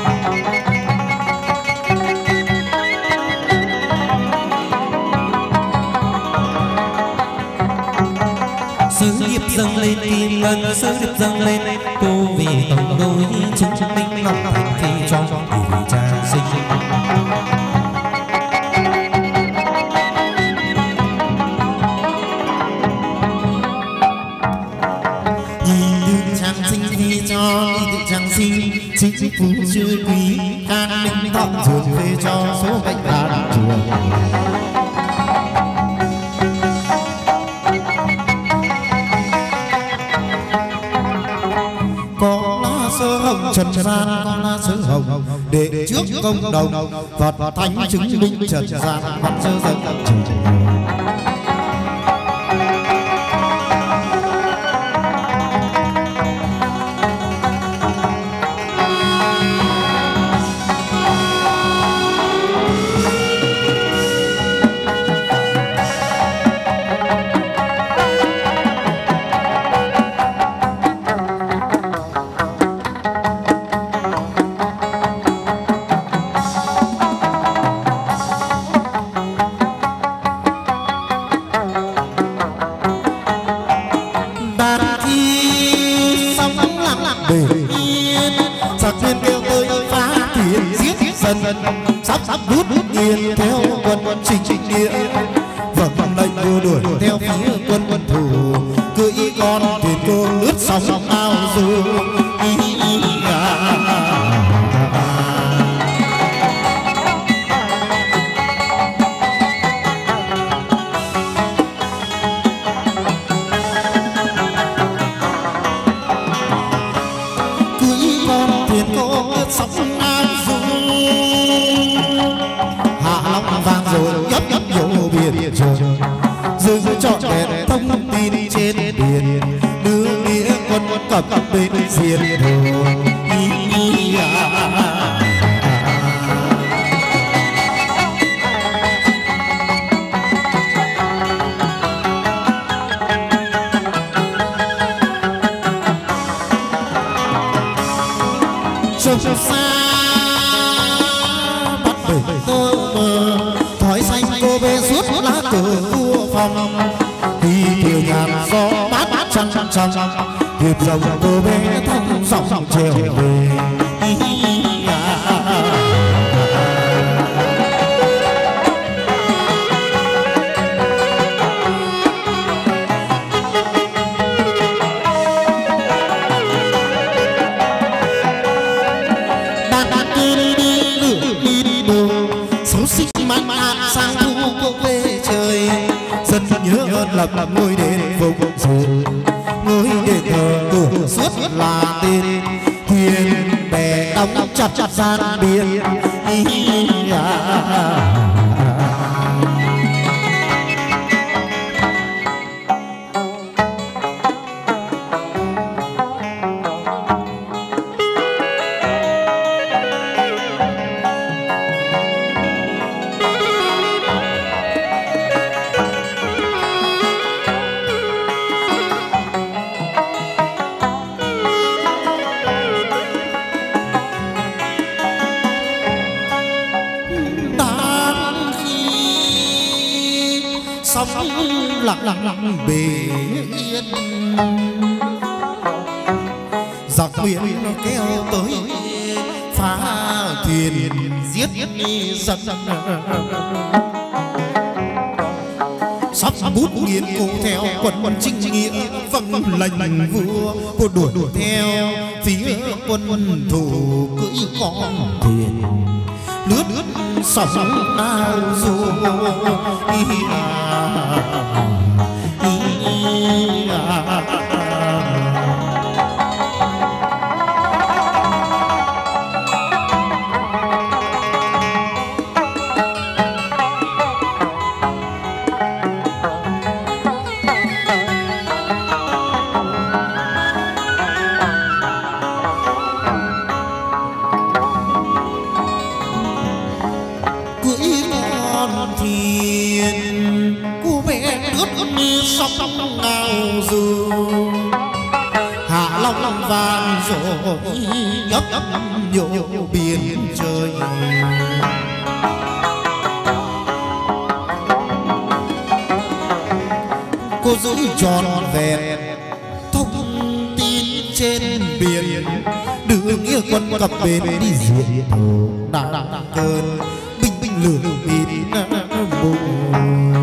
sứ điệp dâng lên kim ngân sứ điệp dâng lên cô vì tổng đôi chứng minh ngọc thành phi cho vì cha sinh chính phú chưa quý can minh thọ dường về cho số bệnh an trường có lá sơ hồng trần gian có lá sơ hồng để trước công đồng Phật thánh chứng minh trần gian Phật sơ dân trần sắp rút nghiền theo quân trình địa vâng lệnh vua đuổi theo phía quân thủ cưỡi con thuyền cô lướt sóng ao du dừng trọn đèn thông tin trên biển đưa nghĩa quân cập bên diên đồ sông xa bắt bể tô mờ thói xanh cô bê suốt lá cờ vua phong thì thiều nhàn gió bát trăng trăng hiệp rồng cô bê thông dòng trèo về lập ngôi đền phục sự ngôi đền thờ cửa suốt là tên thuyền bè đóng chặt gian biển lặng bề yên giặc biển kéo tới phá thuyền giết giặc sắp bút nghiền cô theo quân chính nghĩa vâng lệnh vua cô đuổi theo phía quân thủ cưỡi con thuyền lướt sóng ao du sóng ngao du hạ long vàng rồi nhấp nhô biển trời. Cô giữ tròn vẹn thông tin trên biển, đưa nghĩa quân cập bến đi diệt thù đặng cơn binh binh lửa bịt bụng.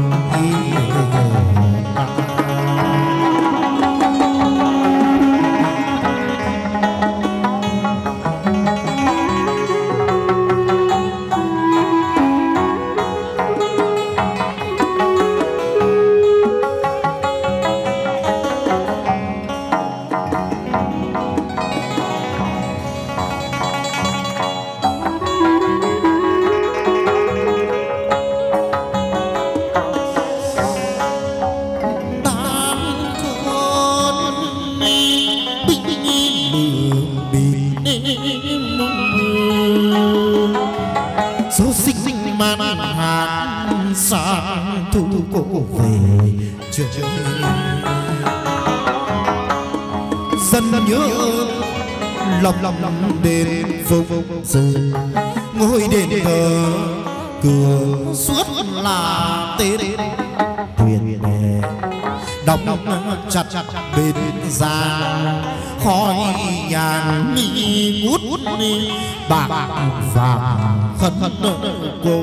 Lòng đền phục sự ngôi đền thờ cửa suốt là tên thuyền bè đóng chặt bên ra khói nhàn nghi ngút bạc vàng khấn cô.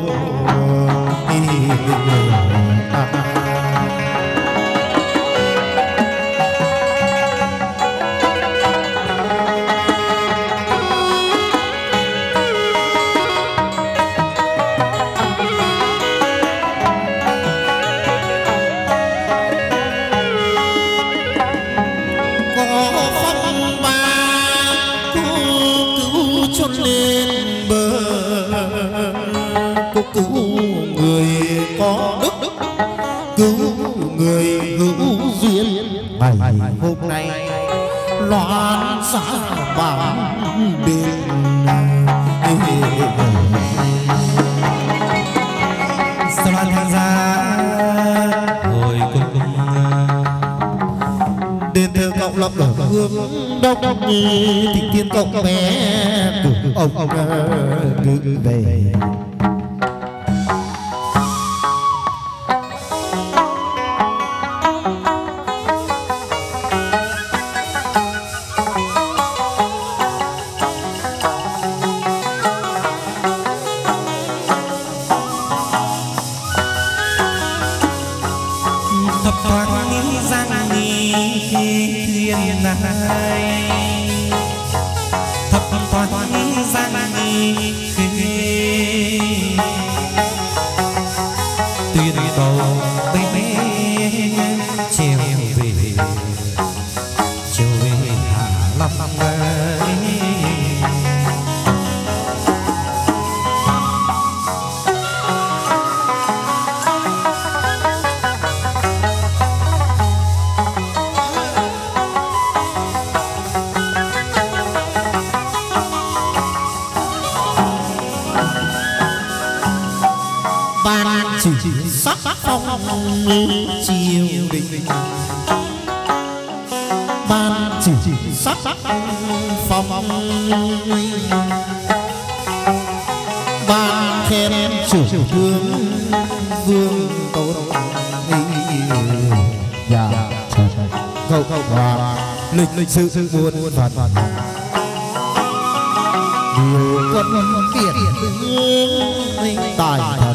Hôm nay loạn xã bằng bên sao loạn tham gia hồi cùng đền thờ cộng lập ở hướng đông thì tiên cộng bé ông cứ về. Lịch sự buồn phận nhiều quân biển tài thật.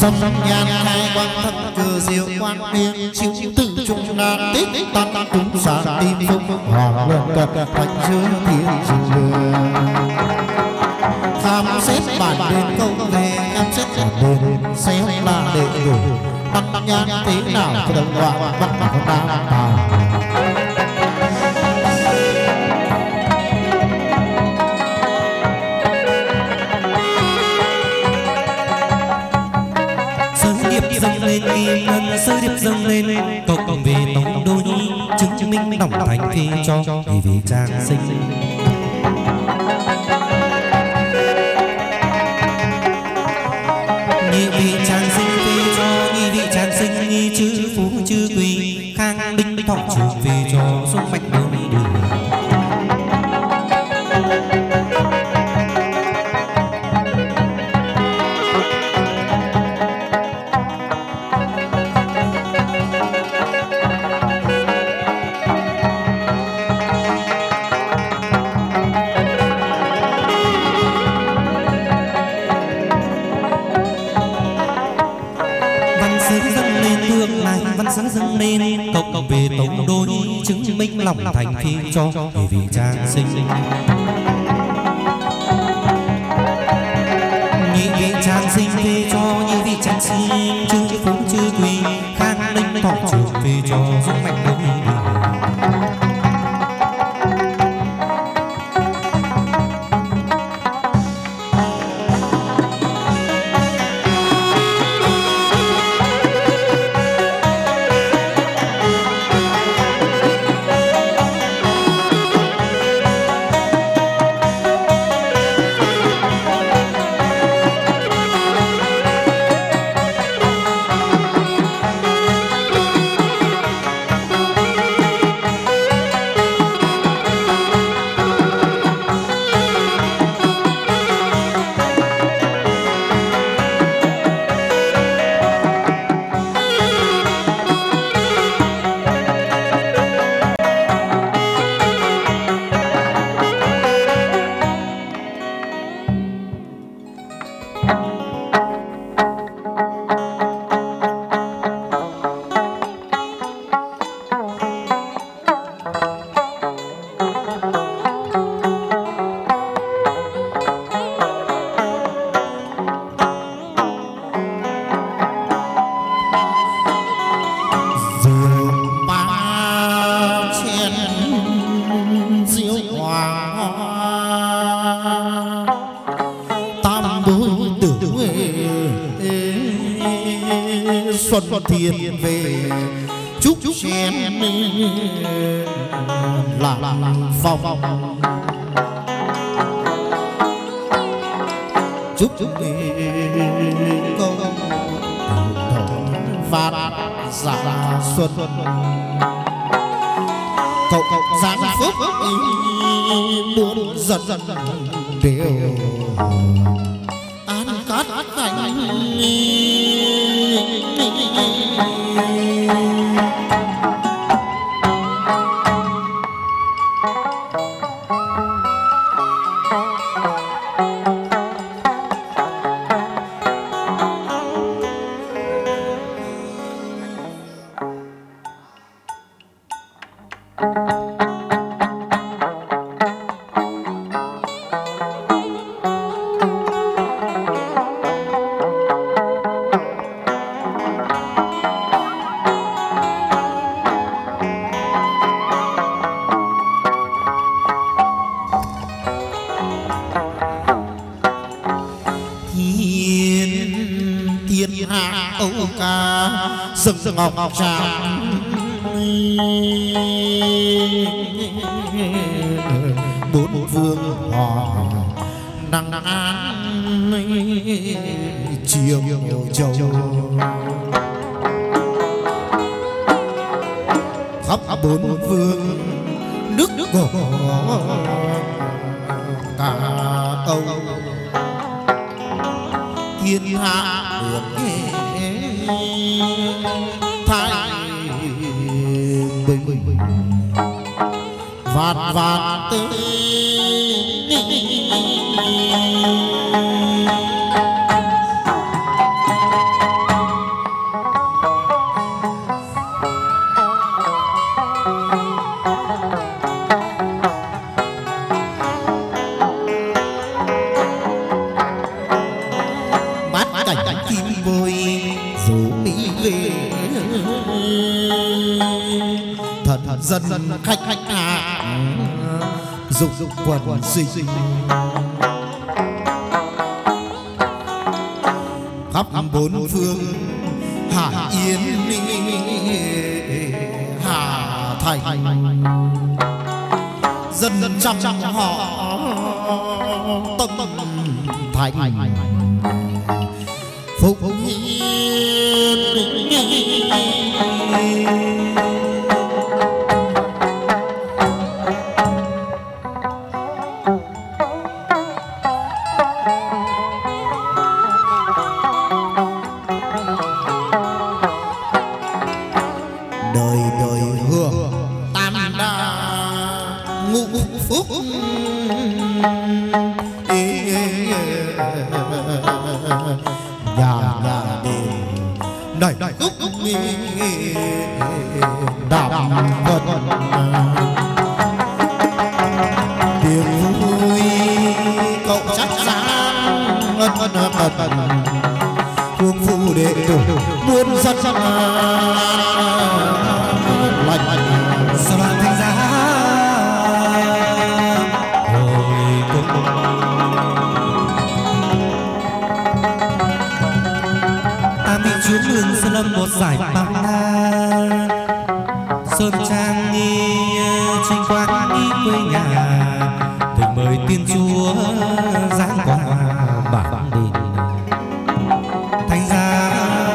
sông nhan hai quan thân cờ diệu quan niên chiếu tự trung nan tích tăng cúng sáng tim phúc hoàng luân cật thành dương thiên dương khám xét bản đền công về khám xét bản đền xem là đệ đủ tăng nhan thế nào cho đồng đoạn bắt bảo nam tào dâng lên kim ngân sơ điệp dâng lên cộng về tống đôi chứng minh đồng thành phi cho vì trang sinh nhị vị trang sinh phi cho nhị vị trang sinh nghi chữ phú chữ quỳ khang binh thọ trường phi cho xuống mạch đôi đường sáng dâng lên cộng về tống đôi chứng minh lòng thành phi cho vì trang sinh nhị vị trang sinh phi cho nhị vị trang sinh chư phú chư quỳ khang linh thọ trường phi cho giúp mạnh đôi xuân thiên về chúc chén làng phong chúc công phát dạ xuân cậu giáng phúc muốn dần dần đều an cát thành rừng ngọc tràm bốn phương họ năng an chiều châu khắp bốn phương nước đổ cả âu thiên hạ được thái bình vạn vạn tới thần dân khách hạ dục quần sinh khắp bốn phương Hà Yên Hà Thành dân trăm họ tâm thành phục hiên. Đời đời hương tam đa ngũ phúc nhà đền đầy khúc đàm vân tiếng vui cậu chắc dáng ân phương phu đệ tử muôn dân lành sao bạn thành ra hồi cùng ta bị chuyến đường sơn lâm một giải băng la sơn trang nghi tranh quán đi quê nhà thỉnh mời tiên chúa giáng qua bản đền thành ra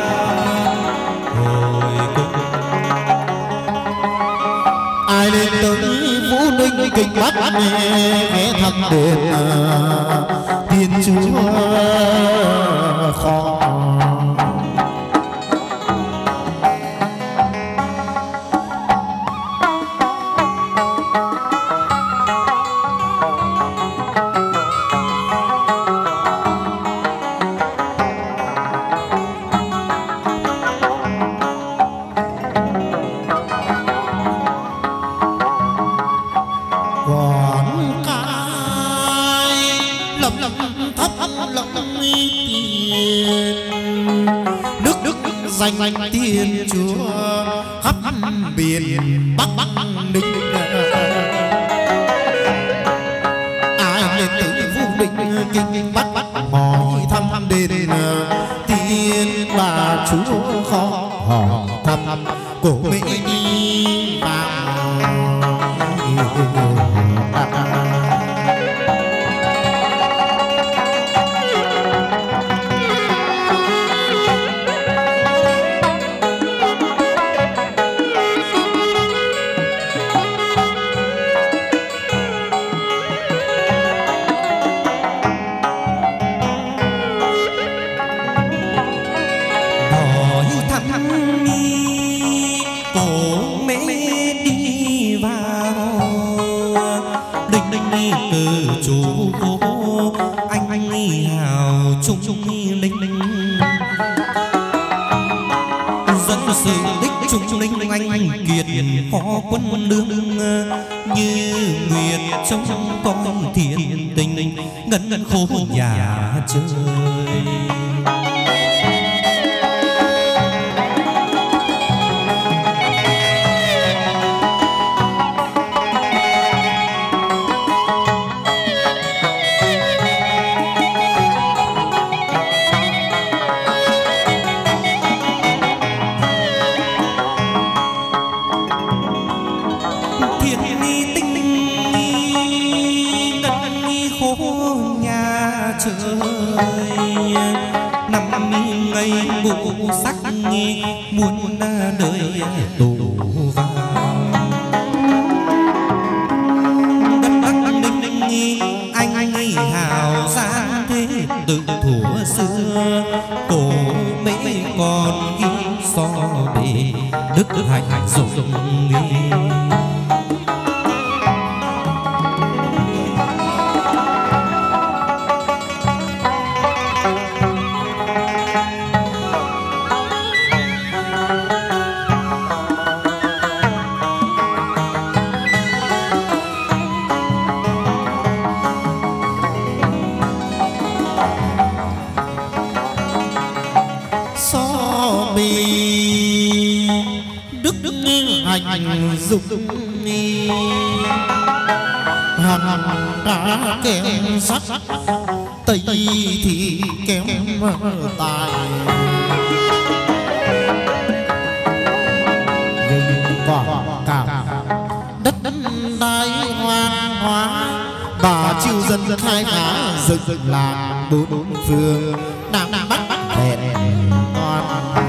hồi cùng ai lên tới Vũ Ninh kinh bắt nghe thằng đền tiên chúa khó danh tiên chúa khắp biển Bắc Ninh. Ai lên tới Vũ Ninh kinh bắt hỏi thăm đền tiên bà chúa khó hỏi thăm cổ mỹ sự đích trung linh anh kiệt phó quân lương như nguyệt trong con thiện tình ngân khô nhà chơi. Ngũ sắc muôn đời tù vào đất Bắc Ninh anh hào giang thế từ thuở xưa cổ mấy còn ghi so để đức hạnh dụng nghi. hành dục hàng cá kém sắc tây thì kém tài vùng cỏ cả đất đai hoang hóa bà chiêu dân khai phá dựng làng bốn phương nam bắc hẹn toàn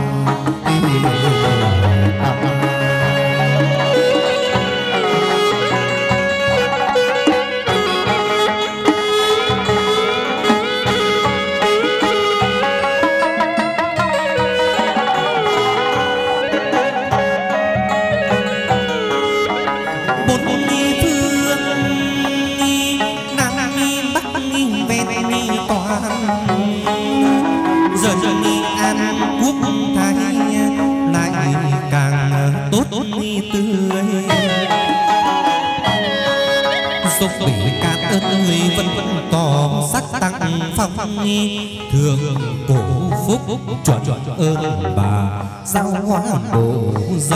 thường cổ phúc chuẩn ơn bà giáo hóa độ dân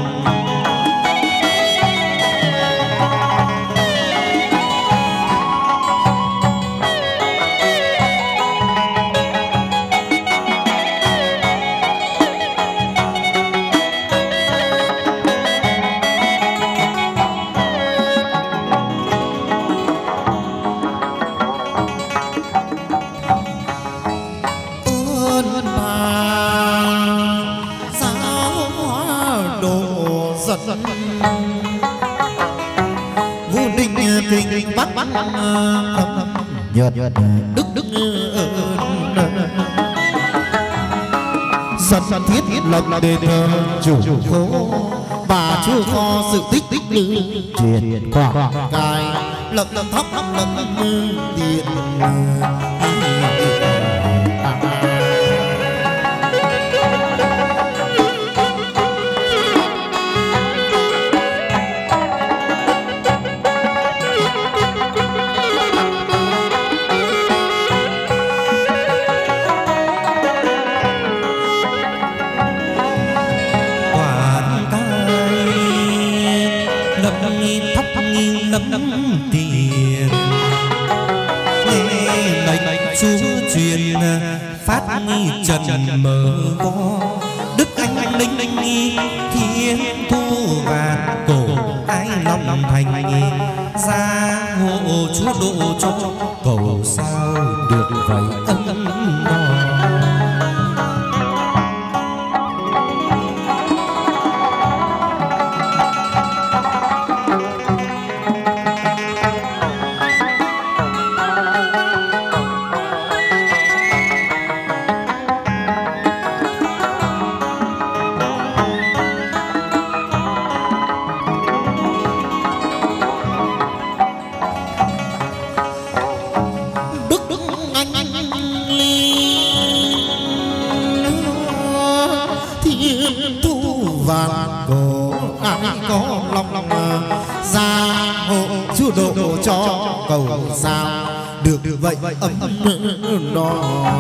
nhật đức sân thiết lập đền thờ chủ phố bà chưa kho sự tích lư truyền quảng cài lập thắp lập tiền trần mờ có đức anh linh nghi thiên thu và cổ ái long thành gia hộ chúa độ cho cầu sao được vậy ân no. Vậy ấm nó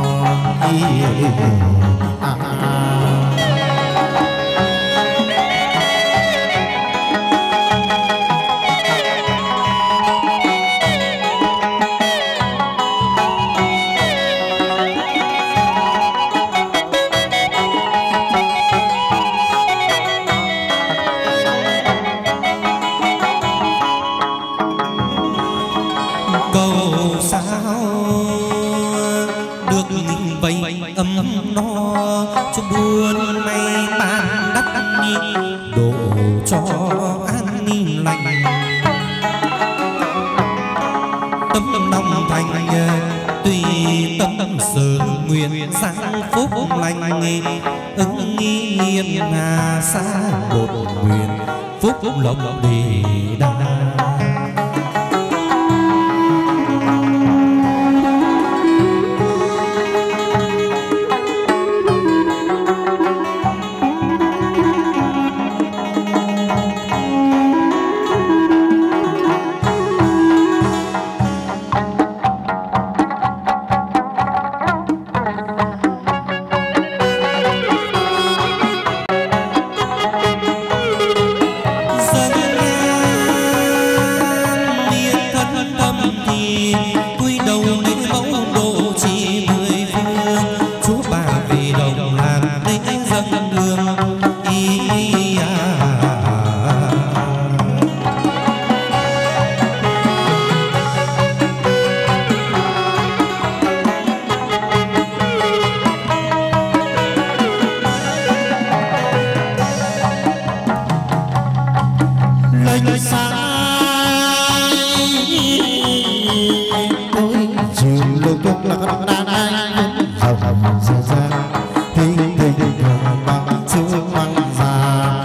lộc đi đa dân cúi đầu đến mẫu độ chỉ mười phương, chúa bà về đồng làm để dâng đường. Lênh sáng ôi chiều lục đục là con đàn anh hồng hồng xa xa thình thình đường bằng sương măng già.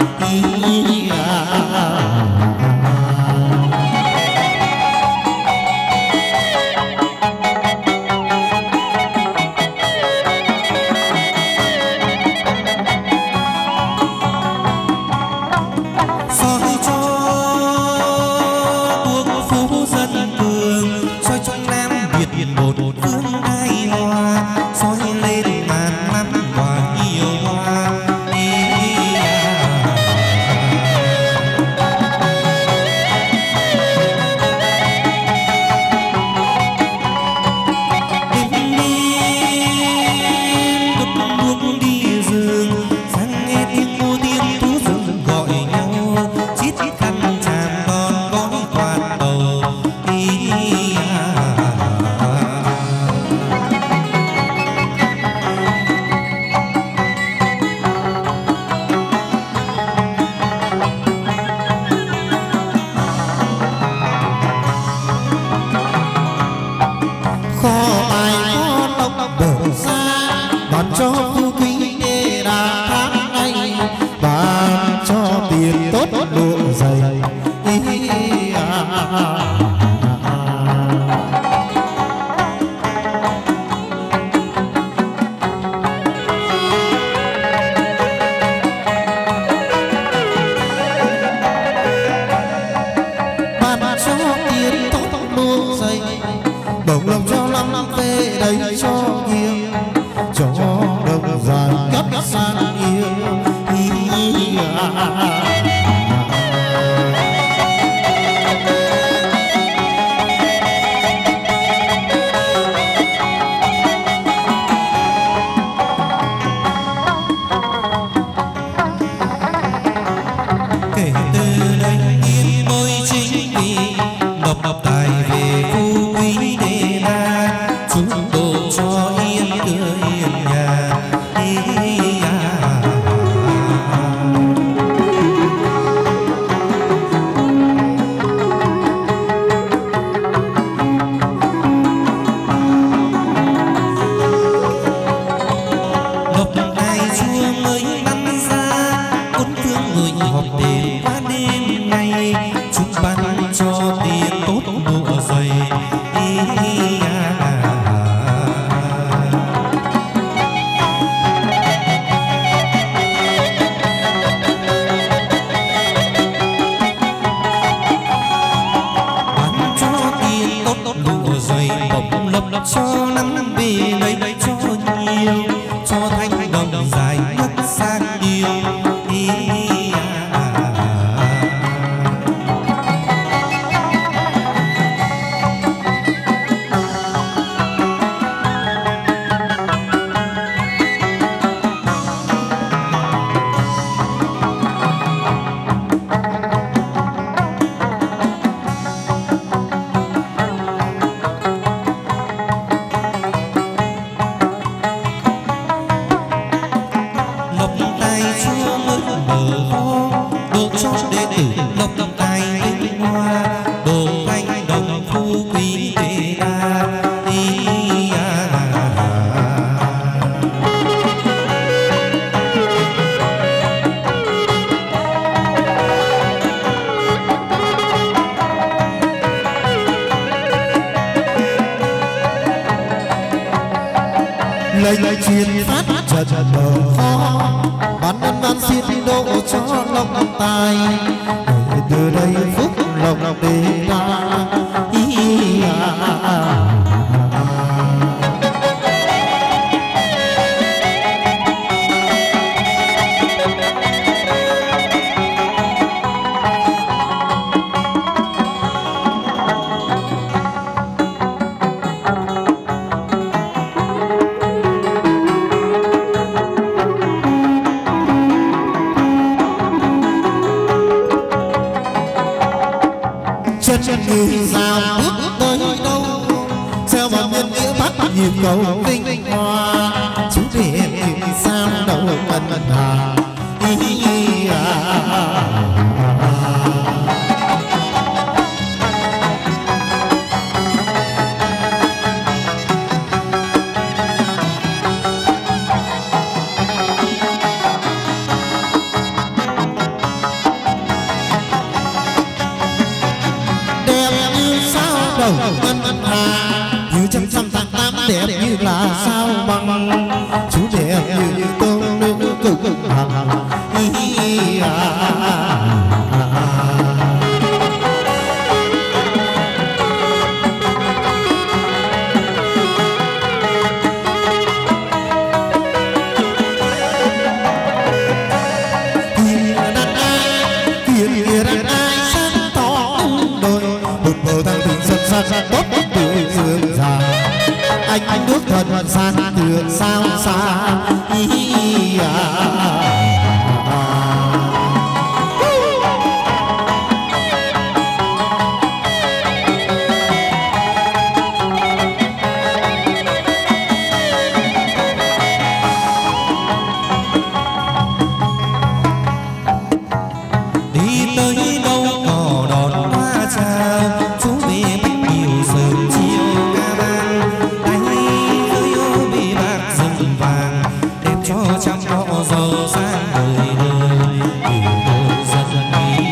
lệnh truyền phát trần bờ khó bán ân ban xin độ cho long tài từ đây phúc lộc đề ra. chân như dao bước tới đâu gieo vào nhân nghĩa bắt nhịp cầu vinh hoa chú đẹp như sao đâu ân hà ngân hà như trăm tháng tám đẹp như là sao băng chú đẹp như tôm nữ cực hằng bốc từ dương già anh bước thần san tường sao xa đi tới đâu có đón hoa chào chú về sớm chiều ca vang tay với ô bị bạc rừng vàng đẹp cho trăm họ giàu sang đời đời từ đời dần đi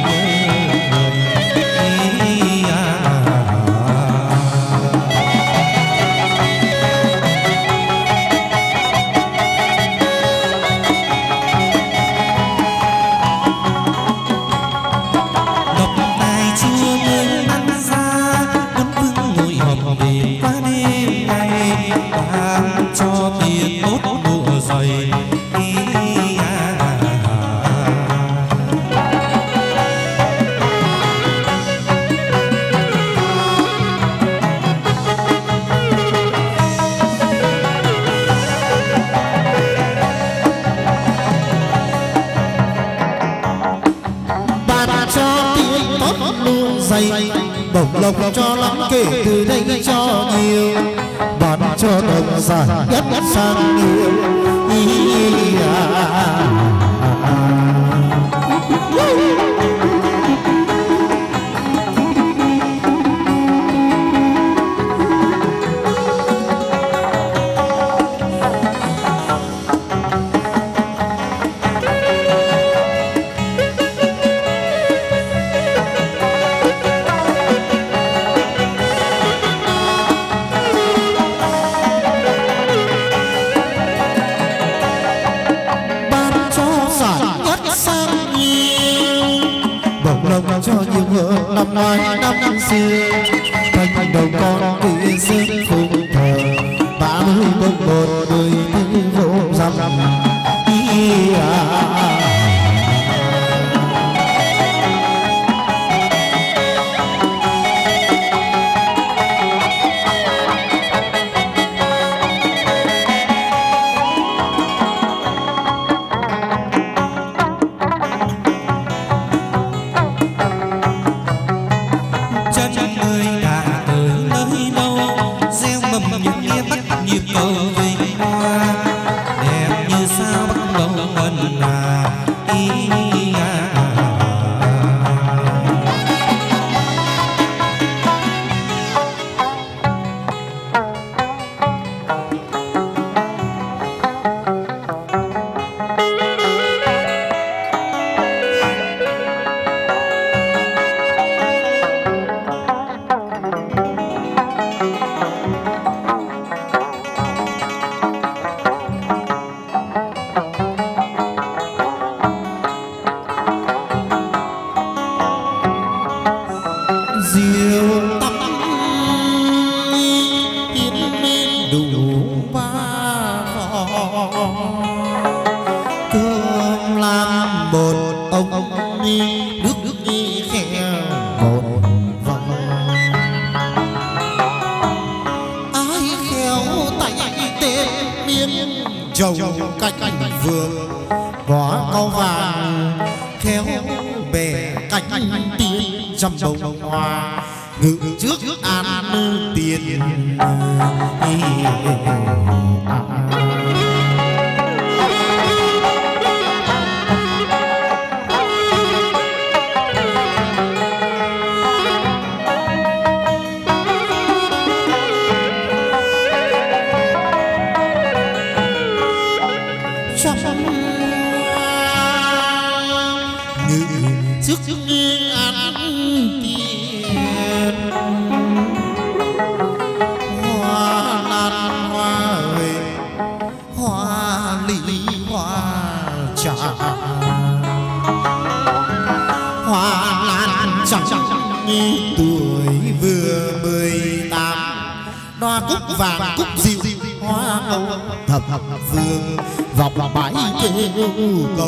độc tài chưa mới ăn ra về qua đêm ngày đang cho tiền tốt nụ dày bạn cho tiền tốt nụ dày bổng lộc cho lắm kể từ đây cho nhiều bạn cho đồng giải nhất sang nhiều đồng cho nhiều hơn năm ngoái năm xưa thành đồng con bị xếp phụng thờ 30 bông bột 14 vô dăm trồng cạnh vườn có câu vàng khéo bè cạnh tiên trăm bông hoa ngự trước an tiền tuổi vừa 18 đoa cúc vàng cúc dịu hoa âu thập phương vòng bãi kêu cầu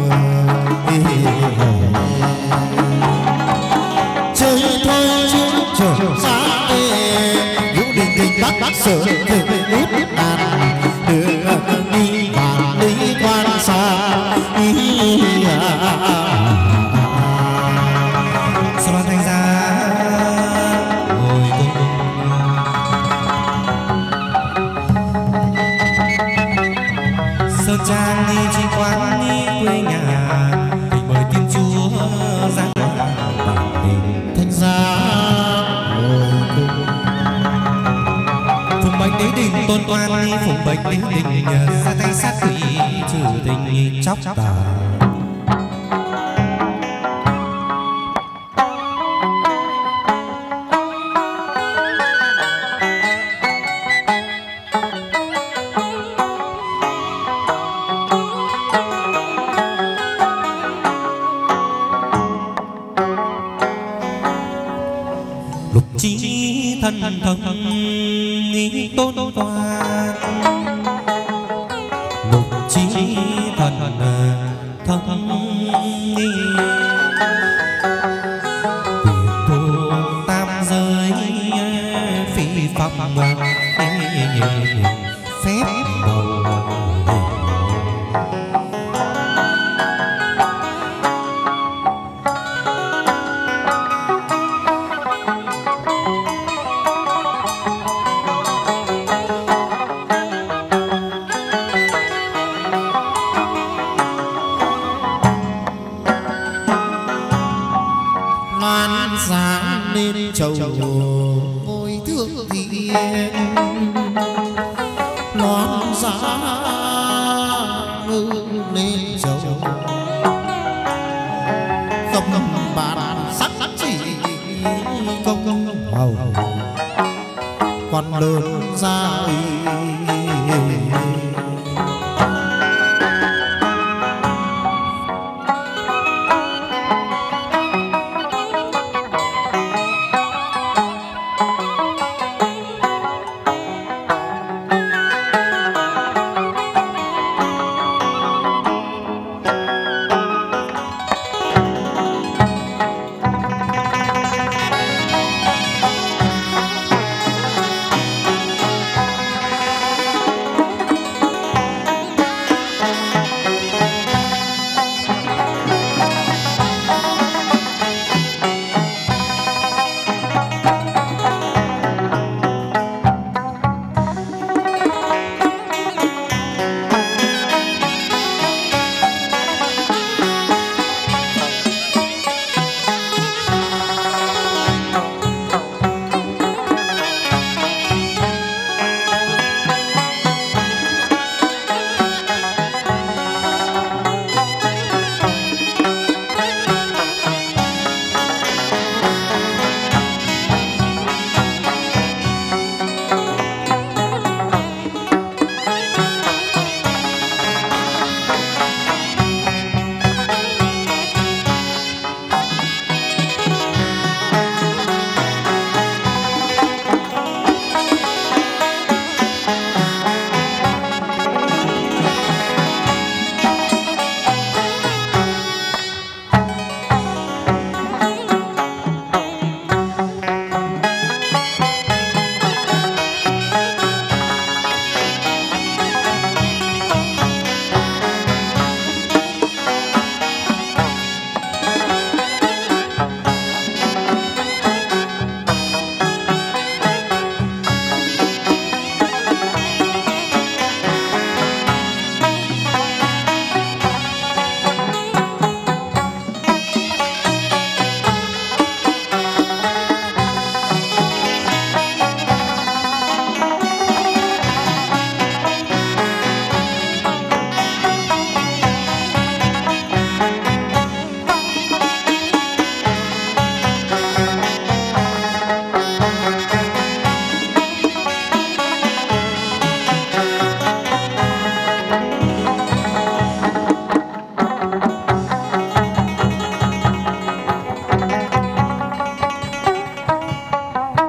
chơi thôi chứ xa vũ đình đình bắc sở về út đàn đường đi vàng đi quan xa thành ra ngồi cùng sơn trang đi chi quán đi quê nhà thì mời tiên chúa ra bản đình thành ra ngồi cùng phùng bạch đế đình tôn toan đi phùng bạch đế đình ra tay sát quỷ trừ tình chóc tà thân thân nghi tôn toàn lục chí thần thân nghi quyền thu tam giới phi pháp phép đầu chầu ngôi thượng thiên loan giá ngư lên chầu không bàn sắc chỉ công hầu còn lớn ra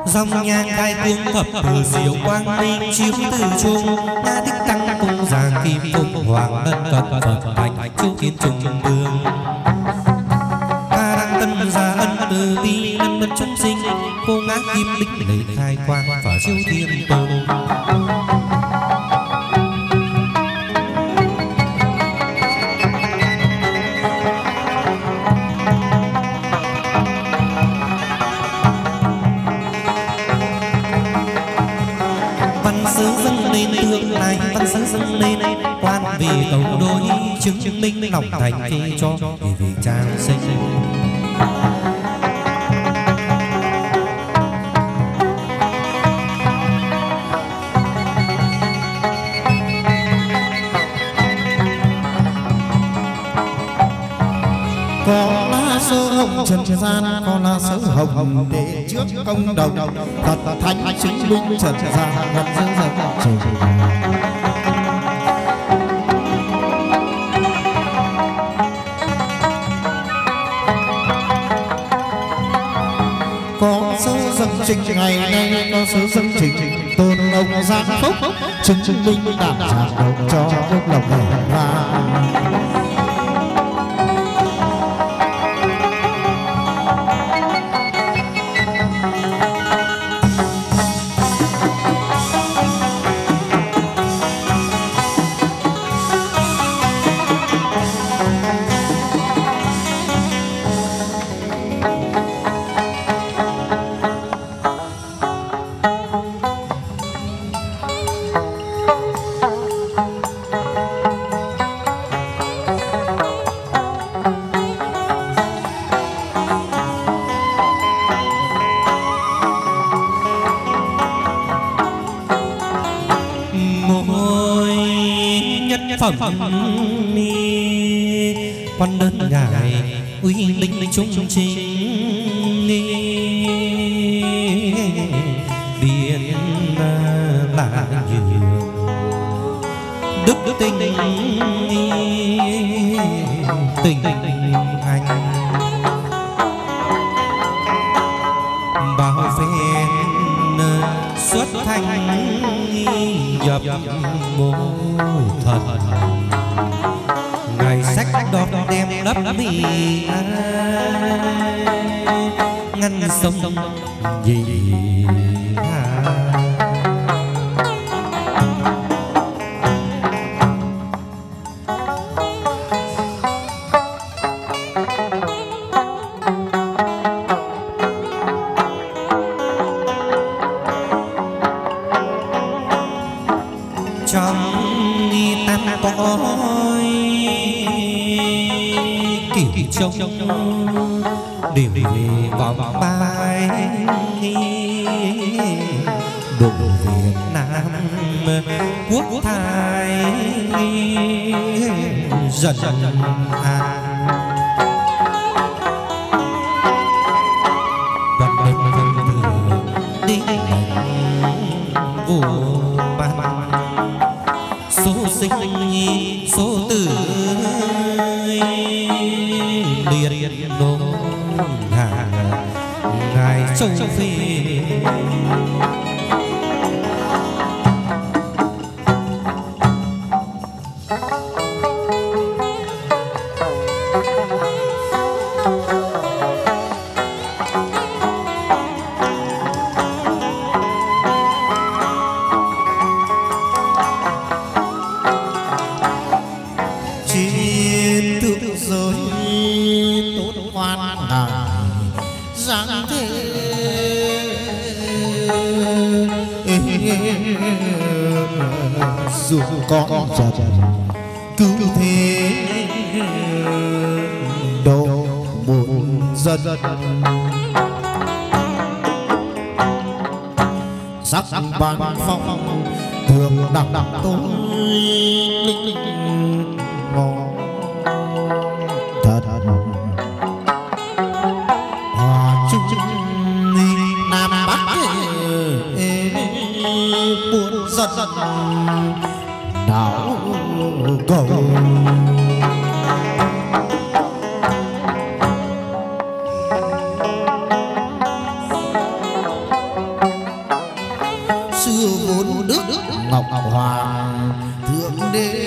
dòng nhang khai cuống thập cờ diệu quang minh chiếu từ trung nga thích tăng cung giang kim phụng hoàng ân cận phật thành chu kiến trung vương ca đăng tân gia ân từ bi ân bất chúng sinh cô ngã kim bích lệ khai quang và chiếu thiên tôn tương lai văn sứ dâng lên quan vì cầu đối chứng minh lòng thành phi cho vì trang sinh có lá sơ hồng trần gian có lá sơ hồng để trước công đồng thật thánh chứng minh trần gian gần dữ dần có sơ dâng trình ngày nay có sơ dâng trình tôn ông giang phúc chứng minh đảm tràng đồng cho quốc lộc và quan đơn ngài uy linh trung chính biển là nhiều đức tình anh bao phen xuất thành nhập mô thật ngày sách đọt đem đắp bị ngăn sông gì trong tam cõi kiểu trông đều vòng bay độ Việt Nam quốc thái dần an quan đồng phong thừa đi vô ban số sinh số tử liền nô ngài châu phi dù con giật cứu thế độ buồn dân sắc ban phong thường đặng tôi ngon thật hòa chung nam bắc buồn dân đảo cầu hoàng thượng đế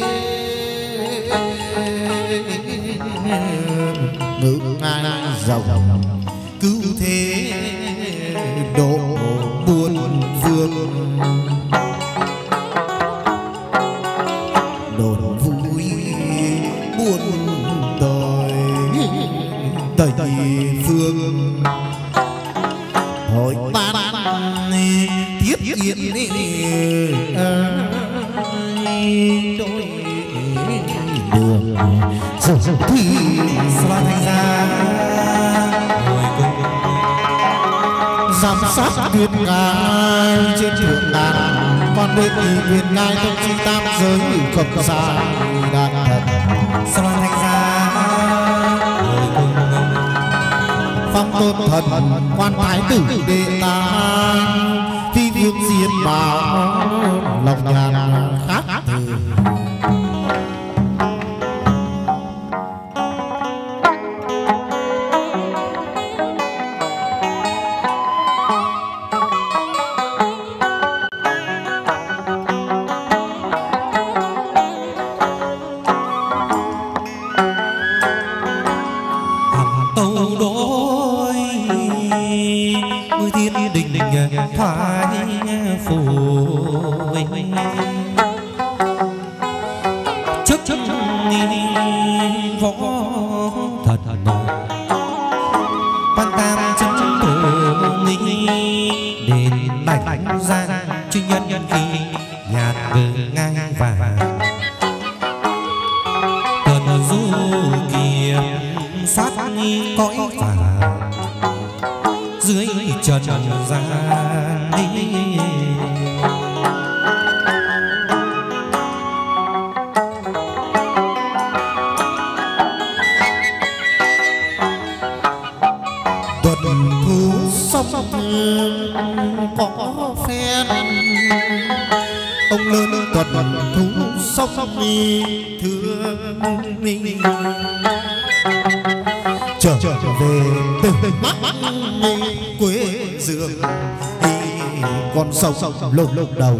ngự ngai rồng cứu thế độ muôn phương đồn vui muôn đời tây phương hội ban tiếp diễn đôi đường dự thi xoa thành ra giám sát tuyệt ngai trên thượng ngàn con đế kỳ tuyệt ngai thông chi tam giới không xa đại thần xoa thành ra phong tôn thần quan thái tử đệ tam phi vương diệt bảo lộc nhàn khác từ thoái phù trước võ thật quan tam chứng tổ nghi đền bạch giang chuyên nhân khi nhạt ngang vàng tuần du kiểm soát cõi vàng dưới trần gian đi tuần thu sông có phen ông lớn tuần thu sông thương mình trở về từ mắt quê dương con sông lúc đầu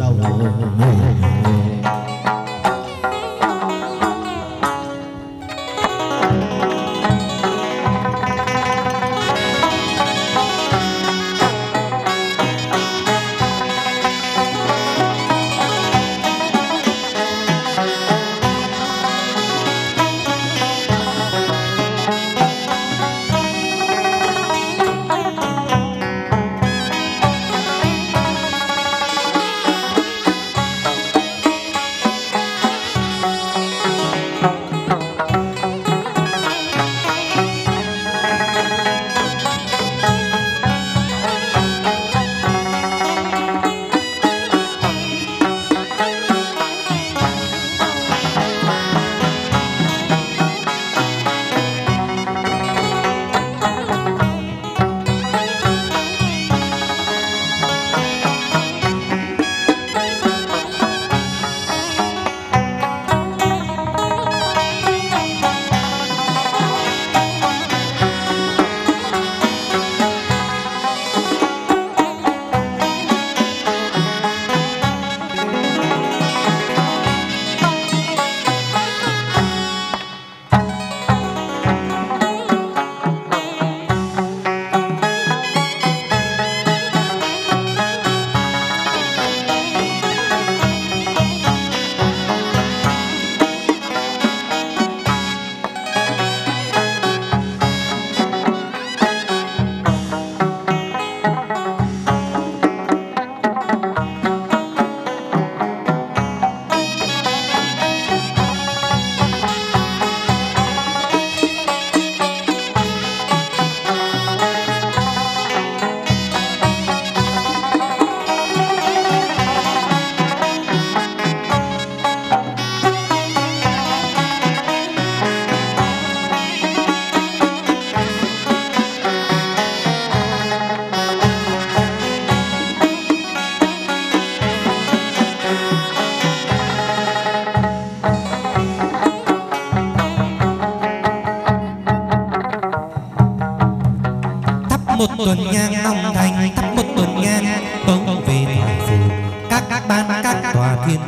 một tuần nhang long thành thắp một tuần nhang tống về thoại phủ các ban các tòa thiên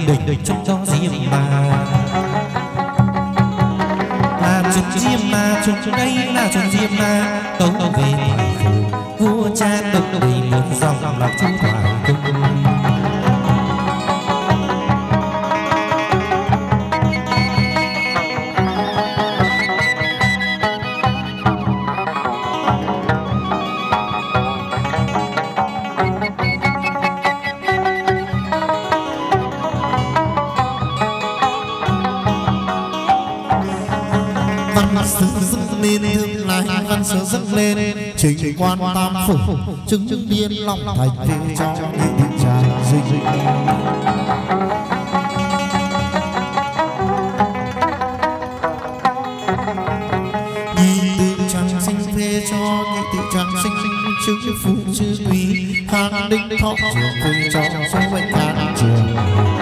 đình trong cho diêm ma là chốn diêm ma, chốn đây là chốn diêm ma. Tấu về thoại phủ vua cha độc đầy một dòng là chú thoại cung. Sứ dâng lên hương lại văn sớ dâng lên trình quan tam phủ chứng điên long thành về cho nghị thị tràng dinh. Nhi tự trang sinh phê cho nghị thị tràng sinh chữ phụ chữ quý hàng đinh thọ trường phê cho số bệnh hàng trường.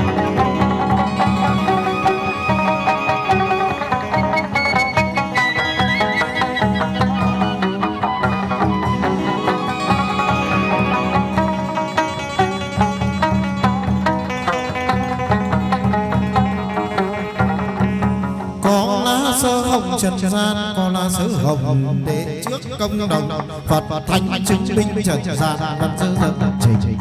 Trần gian có là sớ hồng để trước công đồng Phật thanh chứng minh trần gian văn sớ dâng trình.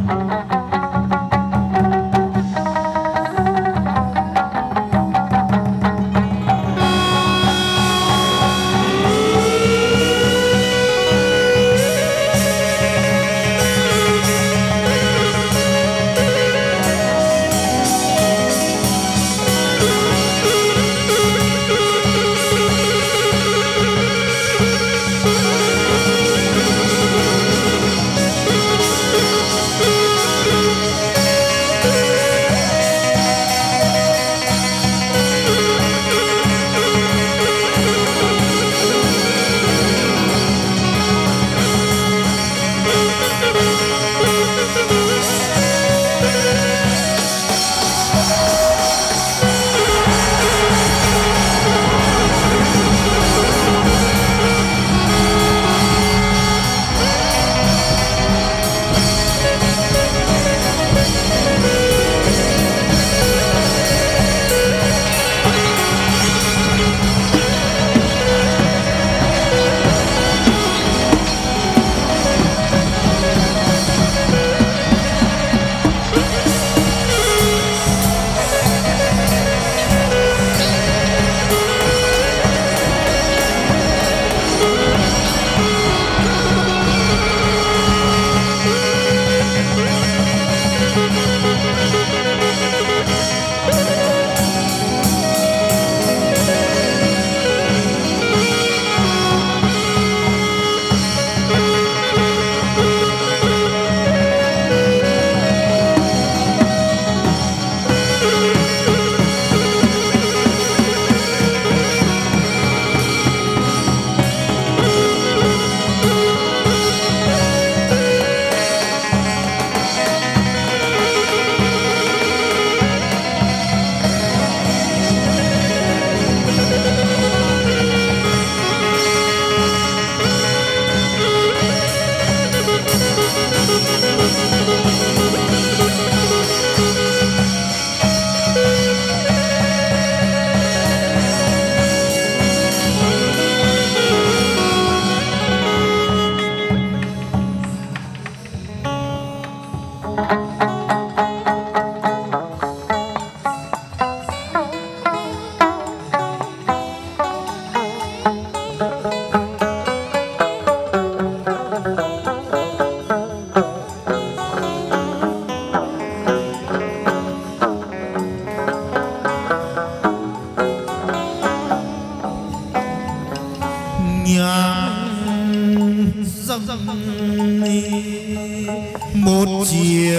một triệt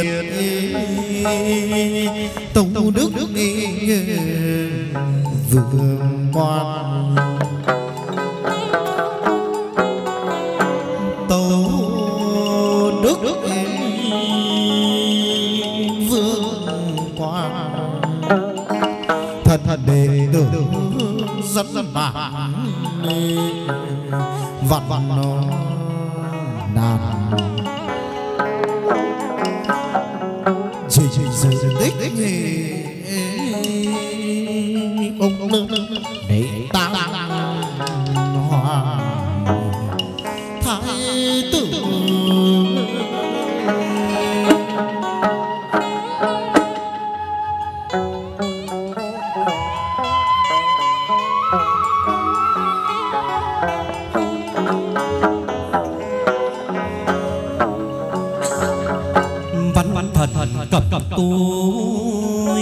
tông đức vương quan tâu đức vương quan thật đệ tử rất bản vạn nó nàn chỉ dự tích cung nữ để tang hoàng thái tử. Cập tôi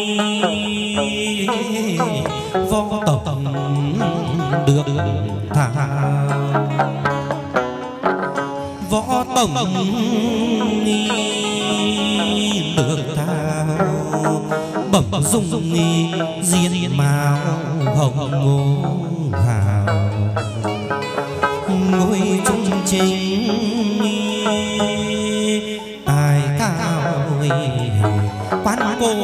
võ tộc được thả, võ tổng được thả, bẩm dung diên mạo hồng ngô hào, ngôi trung chính ai cao quán cô.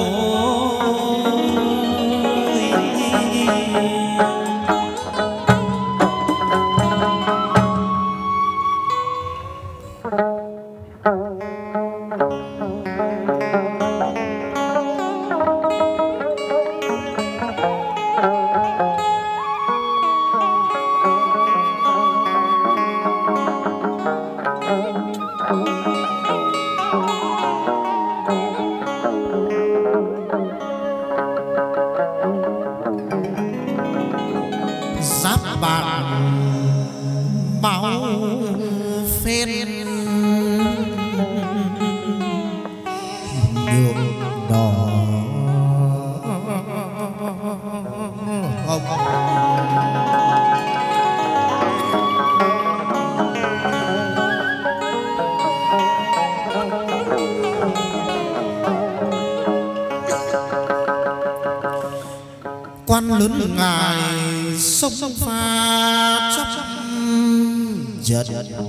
Quan lớn ngài sông pha chấp giật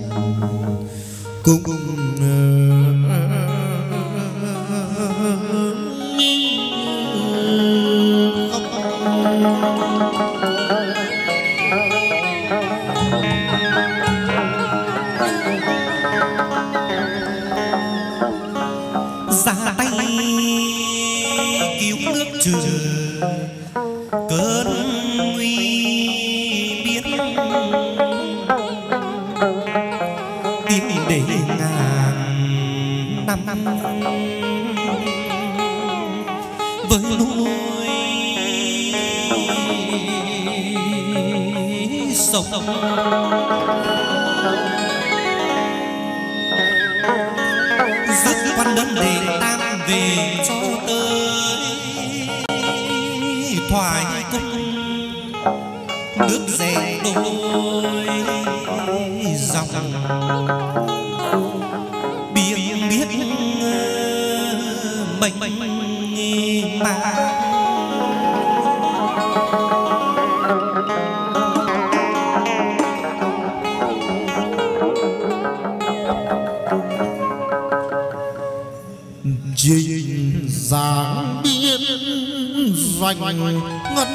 cùng ra tay cứu nước trừ cơn nguy biến, tìm để ngàn năm với núi sông. Dứt quan đơn để tam về cho tới thoại cung, nước rẽ đôi dòng biển biết bệnh mà. Dinh dáng biên doanh ngân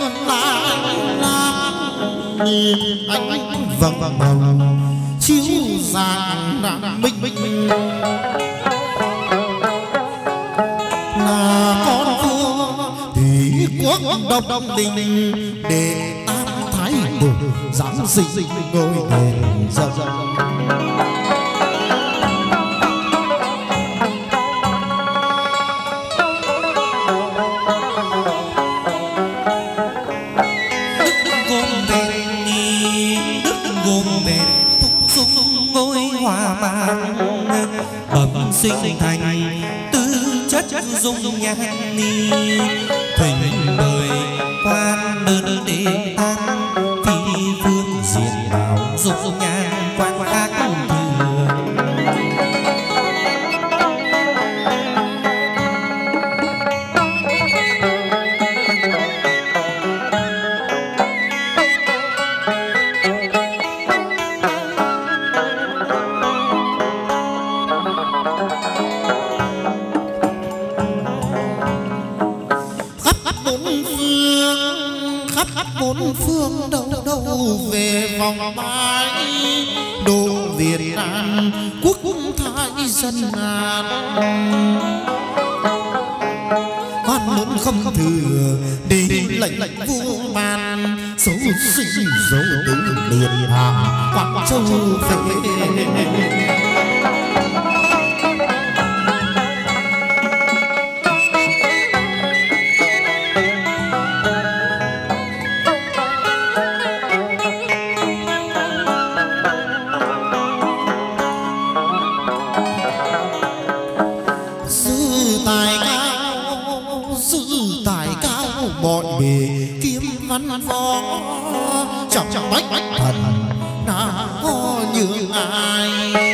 lan nhìn anh vầng hồng chiếu giang đạm minh minh, là con vua thì quốc đông đông đình để tam thái tử giáng sinh ngôi đền dần. Bẩm sinh thành tư chất dung nhan ni, thỉnh đời quan đơn để tăng phi phương diện bảo dung nhan quan khác thường. Bốn phương đâu đâu về vòng bãi đồ Việt Nam quốc thái dân ngàn, con muốn không thừa để lệnh vua ban số sinh dấu tử liền hạ Quảng Châu về mọi bề kiếm văn võ trọng bách thần nào có nhường ai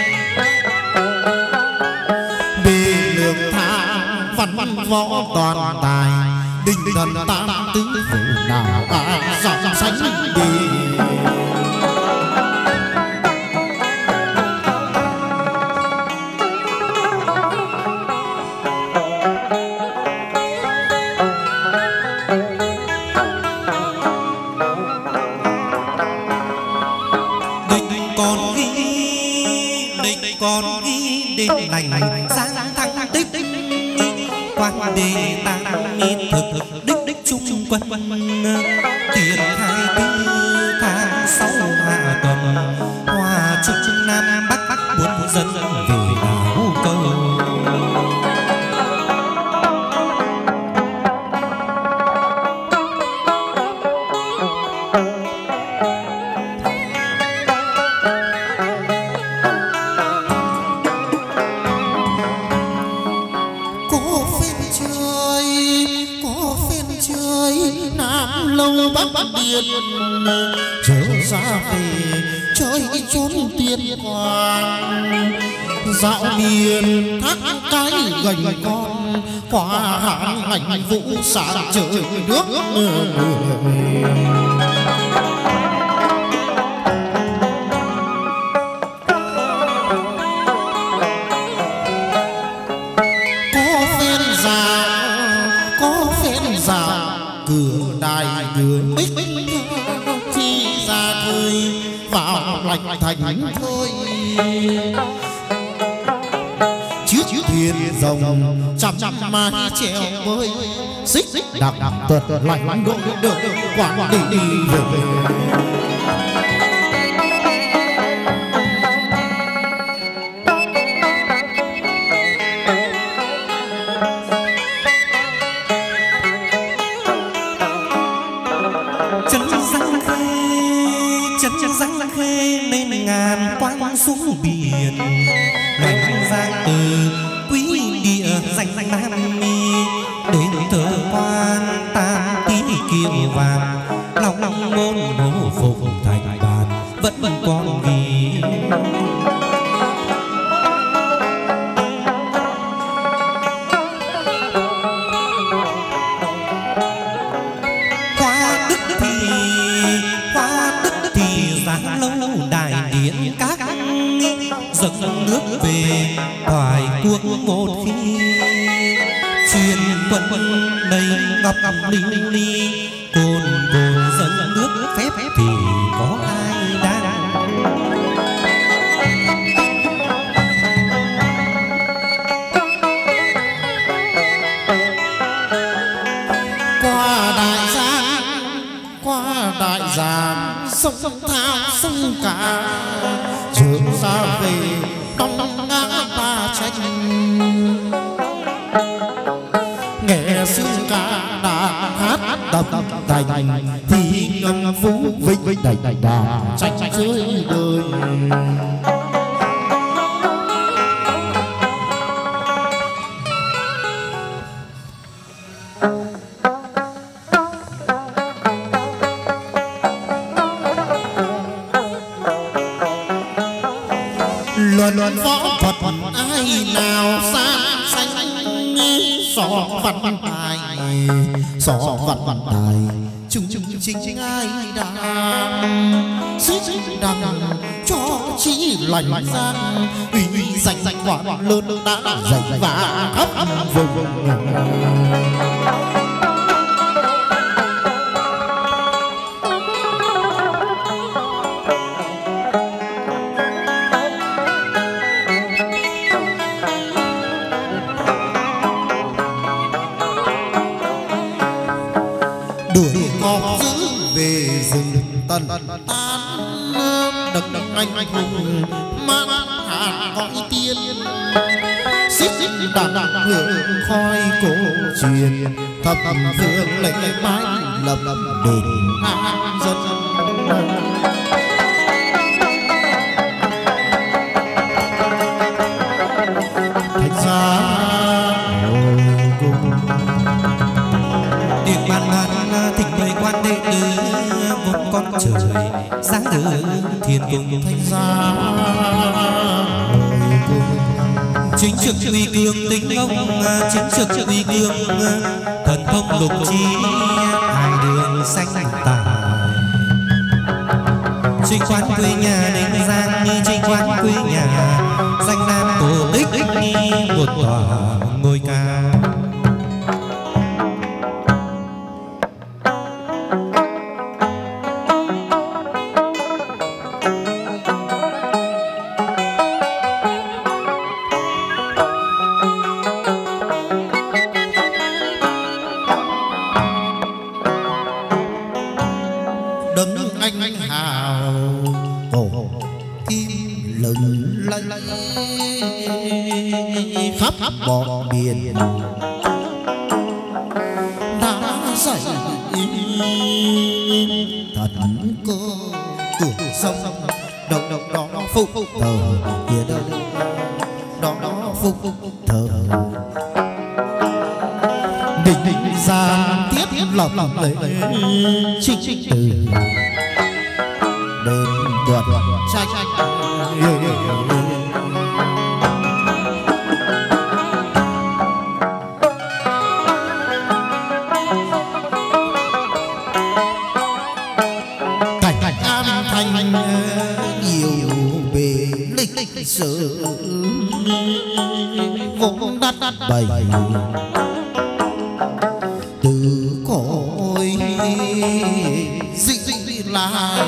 bề lược thang văn võ toàn tài đình thần tam tứ phủ nào dòng sánh đi còn ghi đến lành sáng thăng tích quan đề tăng niên thực đích trung quân tiền khai tư tháng 6 hạ tuần hòa trung nam bắc buôn dân về đảo câu trở ra về chơi chốn tiên hoàng dạo miền thác cái gành con qua hàng ảnh vũ sáng trời nước có phen già cửa đài cửa bích thì ra khơi vào lạch thành thôi chiếc thuyền rồng trăm mái treo bơi xích đặc tuật lạnh độ được quảng đi về răng khê nên ngàn quang xuống biển ngành giang từ quý địa danh nam mi đến thờ quan tam tí kiều vàng lòng ngôn ngô phục thành bàn vẫn còn ghi lâu đại điện các dâng nước về hoài cuộc một khi truyền quân đầy ngọc linh ly cồn dâng nước phép thì có ai đang qua đại giang sông thao sông cả trường xa về đông ngã ba tranh nghe xương ca đàn hát tập thành thì ngâm phú vinh đầy đàn tranh dưới đời luận võ thuật ai nào sang xanh sọ văn tài chung chính ai đang xích đằng cho chỉ lành giang uy danh quản lớn đã dạy và khắp vùng đuổi tần tan đực anh hùng mang hàn cõi tiên xích đằng hương khói cổ truyền thập phương lệnh mái lập đền an dân. Thánh giá ngồi cung điện bàn ngàn thỉnh mời quan đệ tử vốn con trời sáng từ thiên cung. thánh giá ngồi cung chính trực uy cương tính ông, chính trực uy cương thần thông lục chi hai đường sanh tài. Trinh quan quê nhà đánh giang như trinh quan quê nhà danh nam cổ tích một tòa ngôi cao. khắp bỏ biển đã dậy thần cơ cửa sông đồng đó phúc thờ kia đâu đó phúc thờ định gian tiếp lòng lệ trinh từ đền tuần tranh sự vốn đắt bày từ cõi dị lại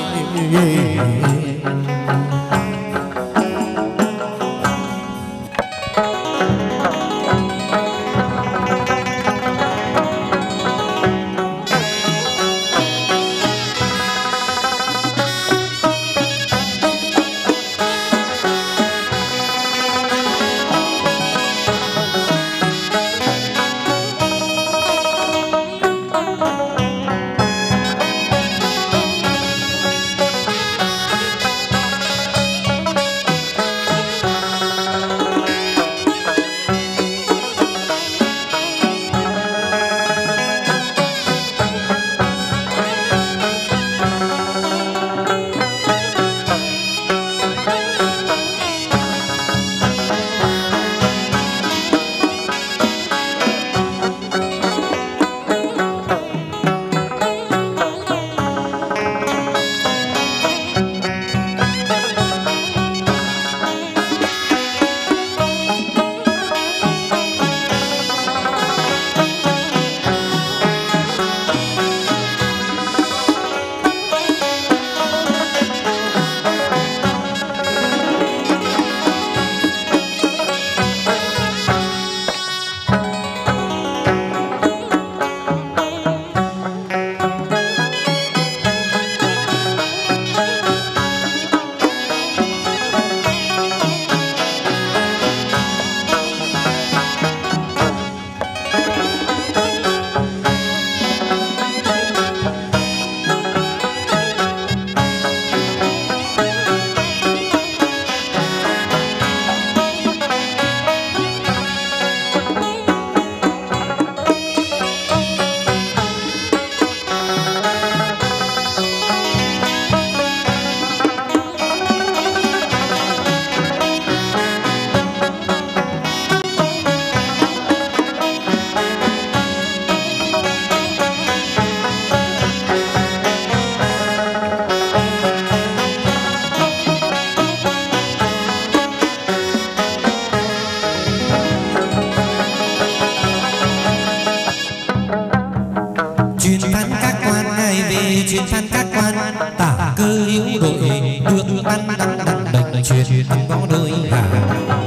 chuyên phan các quan tả cơ hữu đội được ban đăng đệnh truyền văn võ đôi hàng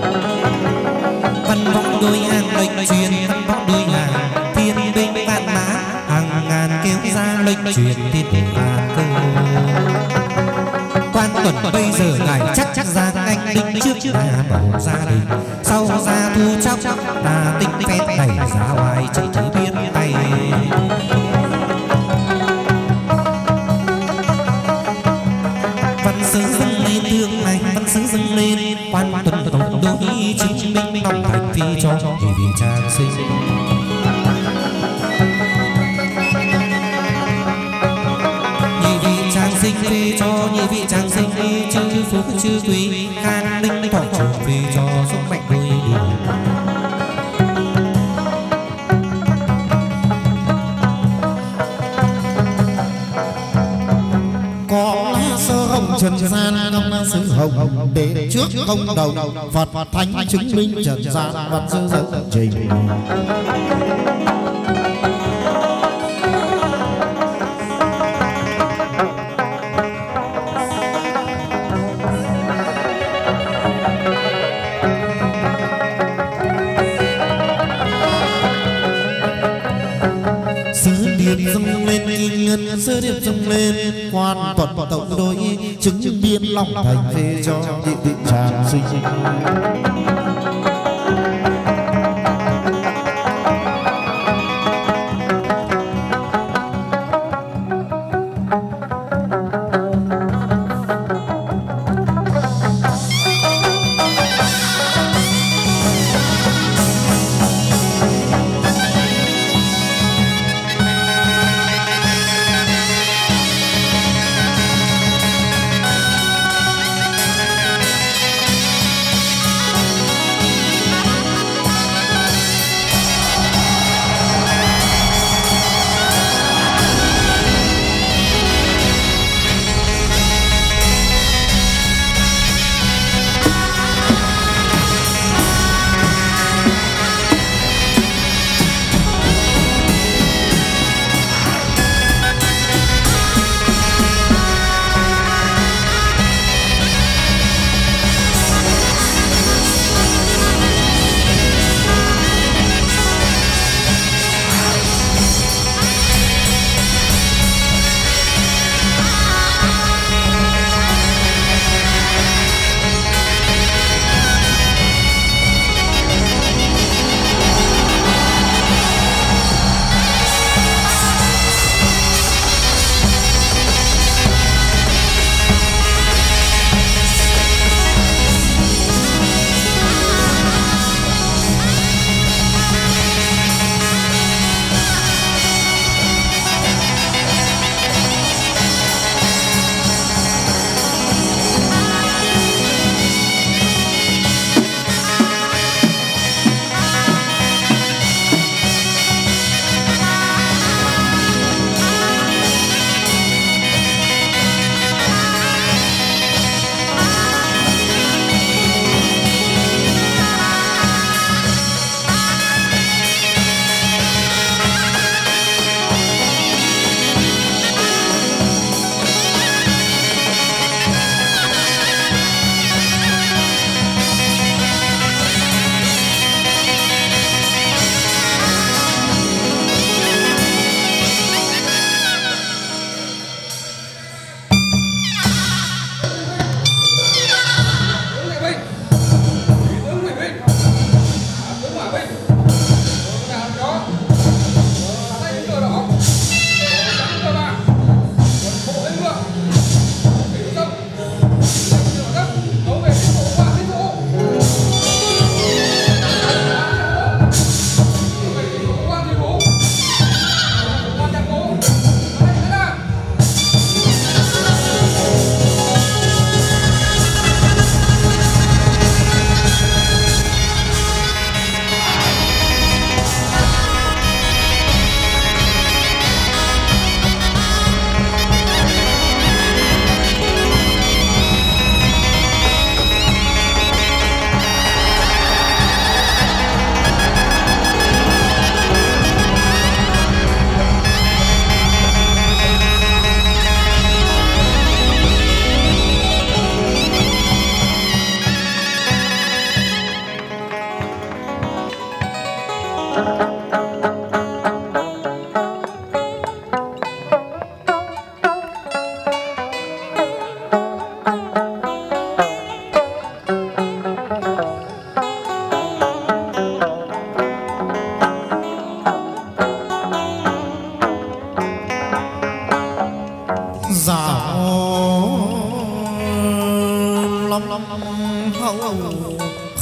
văn võ đôi hàng lệnh truyền văn võ đôi hàng thiên binh vạn mã hàng ngàn kéo ra lệnh truyền thiên hạ cơ. tuần bây giờ ngài chắc ra anh đinh trước nhà bầu gia đình sau ra thu chóc ta tinh phét đẩy ra ngoài chỉ thấy biết tay văn sứ dâng lên thương này văn sứ dâng lên quan tuần tổng đô y chứng minh lòng thành phi cho vì trang sinh sinh phê cho nhị vị trang sinh chư phú chư quý khang linh thọ chủ phê cho sức mạnh vui có sơ hồng trần gian không sứ hồng để trước không đầu Phật thánh chứng minh trần gian văn sứ dẫn trình dâng lên nghi ngân sơ điệp dâng lên quan tuần tổng đôi chứng biên lòng thành phê cho nhị vị trang sinh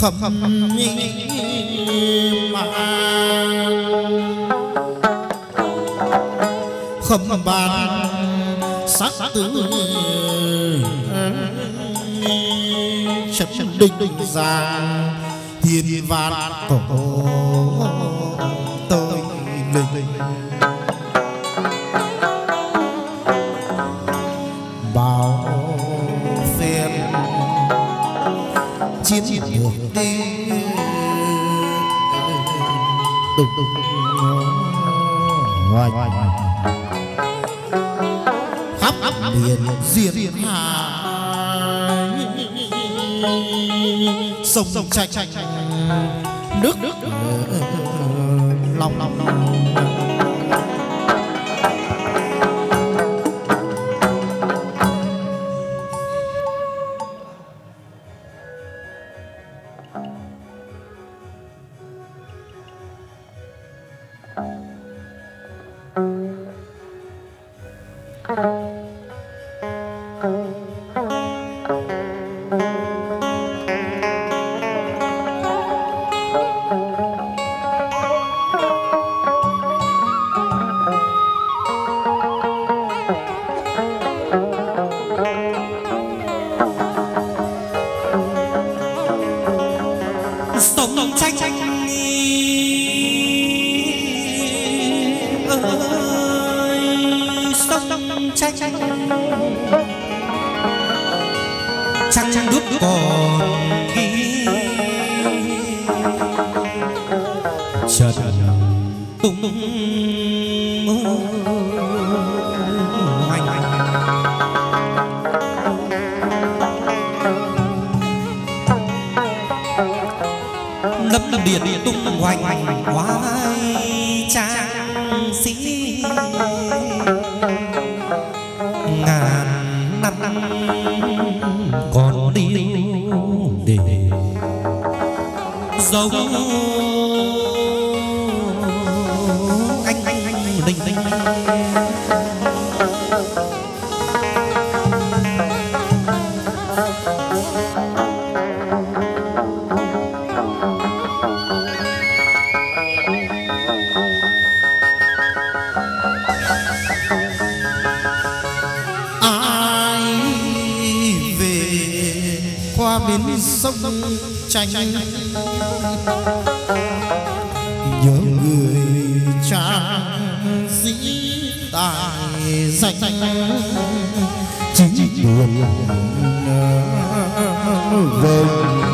khâm khâm ban sắc tử chất định giang thiên vạn tổ tôi linh bảo phiền chiến được đi hoài khắp biển diên hà sông chạch nước long trăng đúc còn ghi chợt tung hoành lâm điện tung hoành oai trang sĩ ngàn năm còn điêu để dấu anh linh linh bên sông tranh nhớ người cha dĩ tài danh chính buồn vâng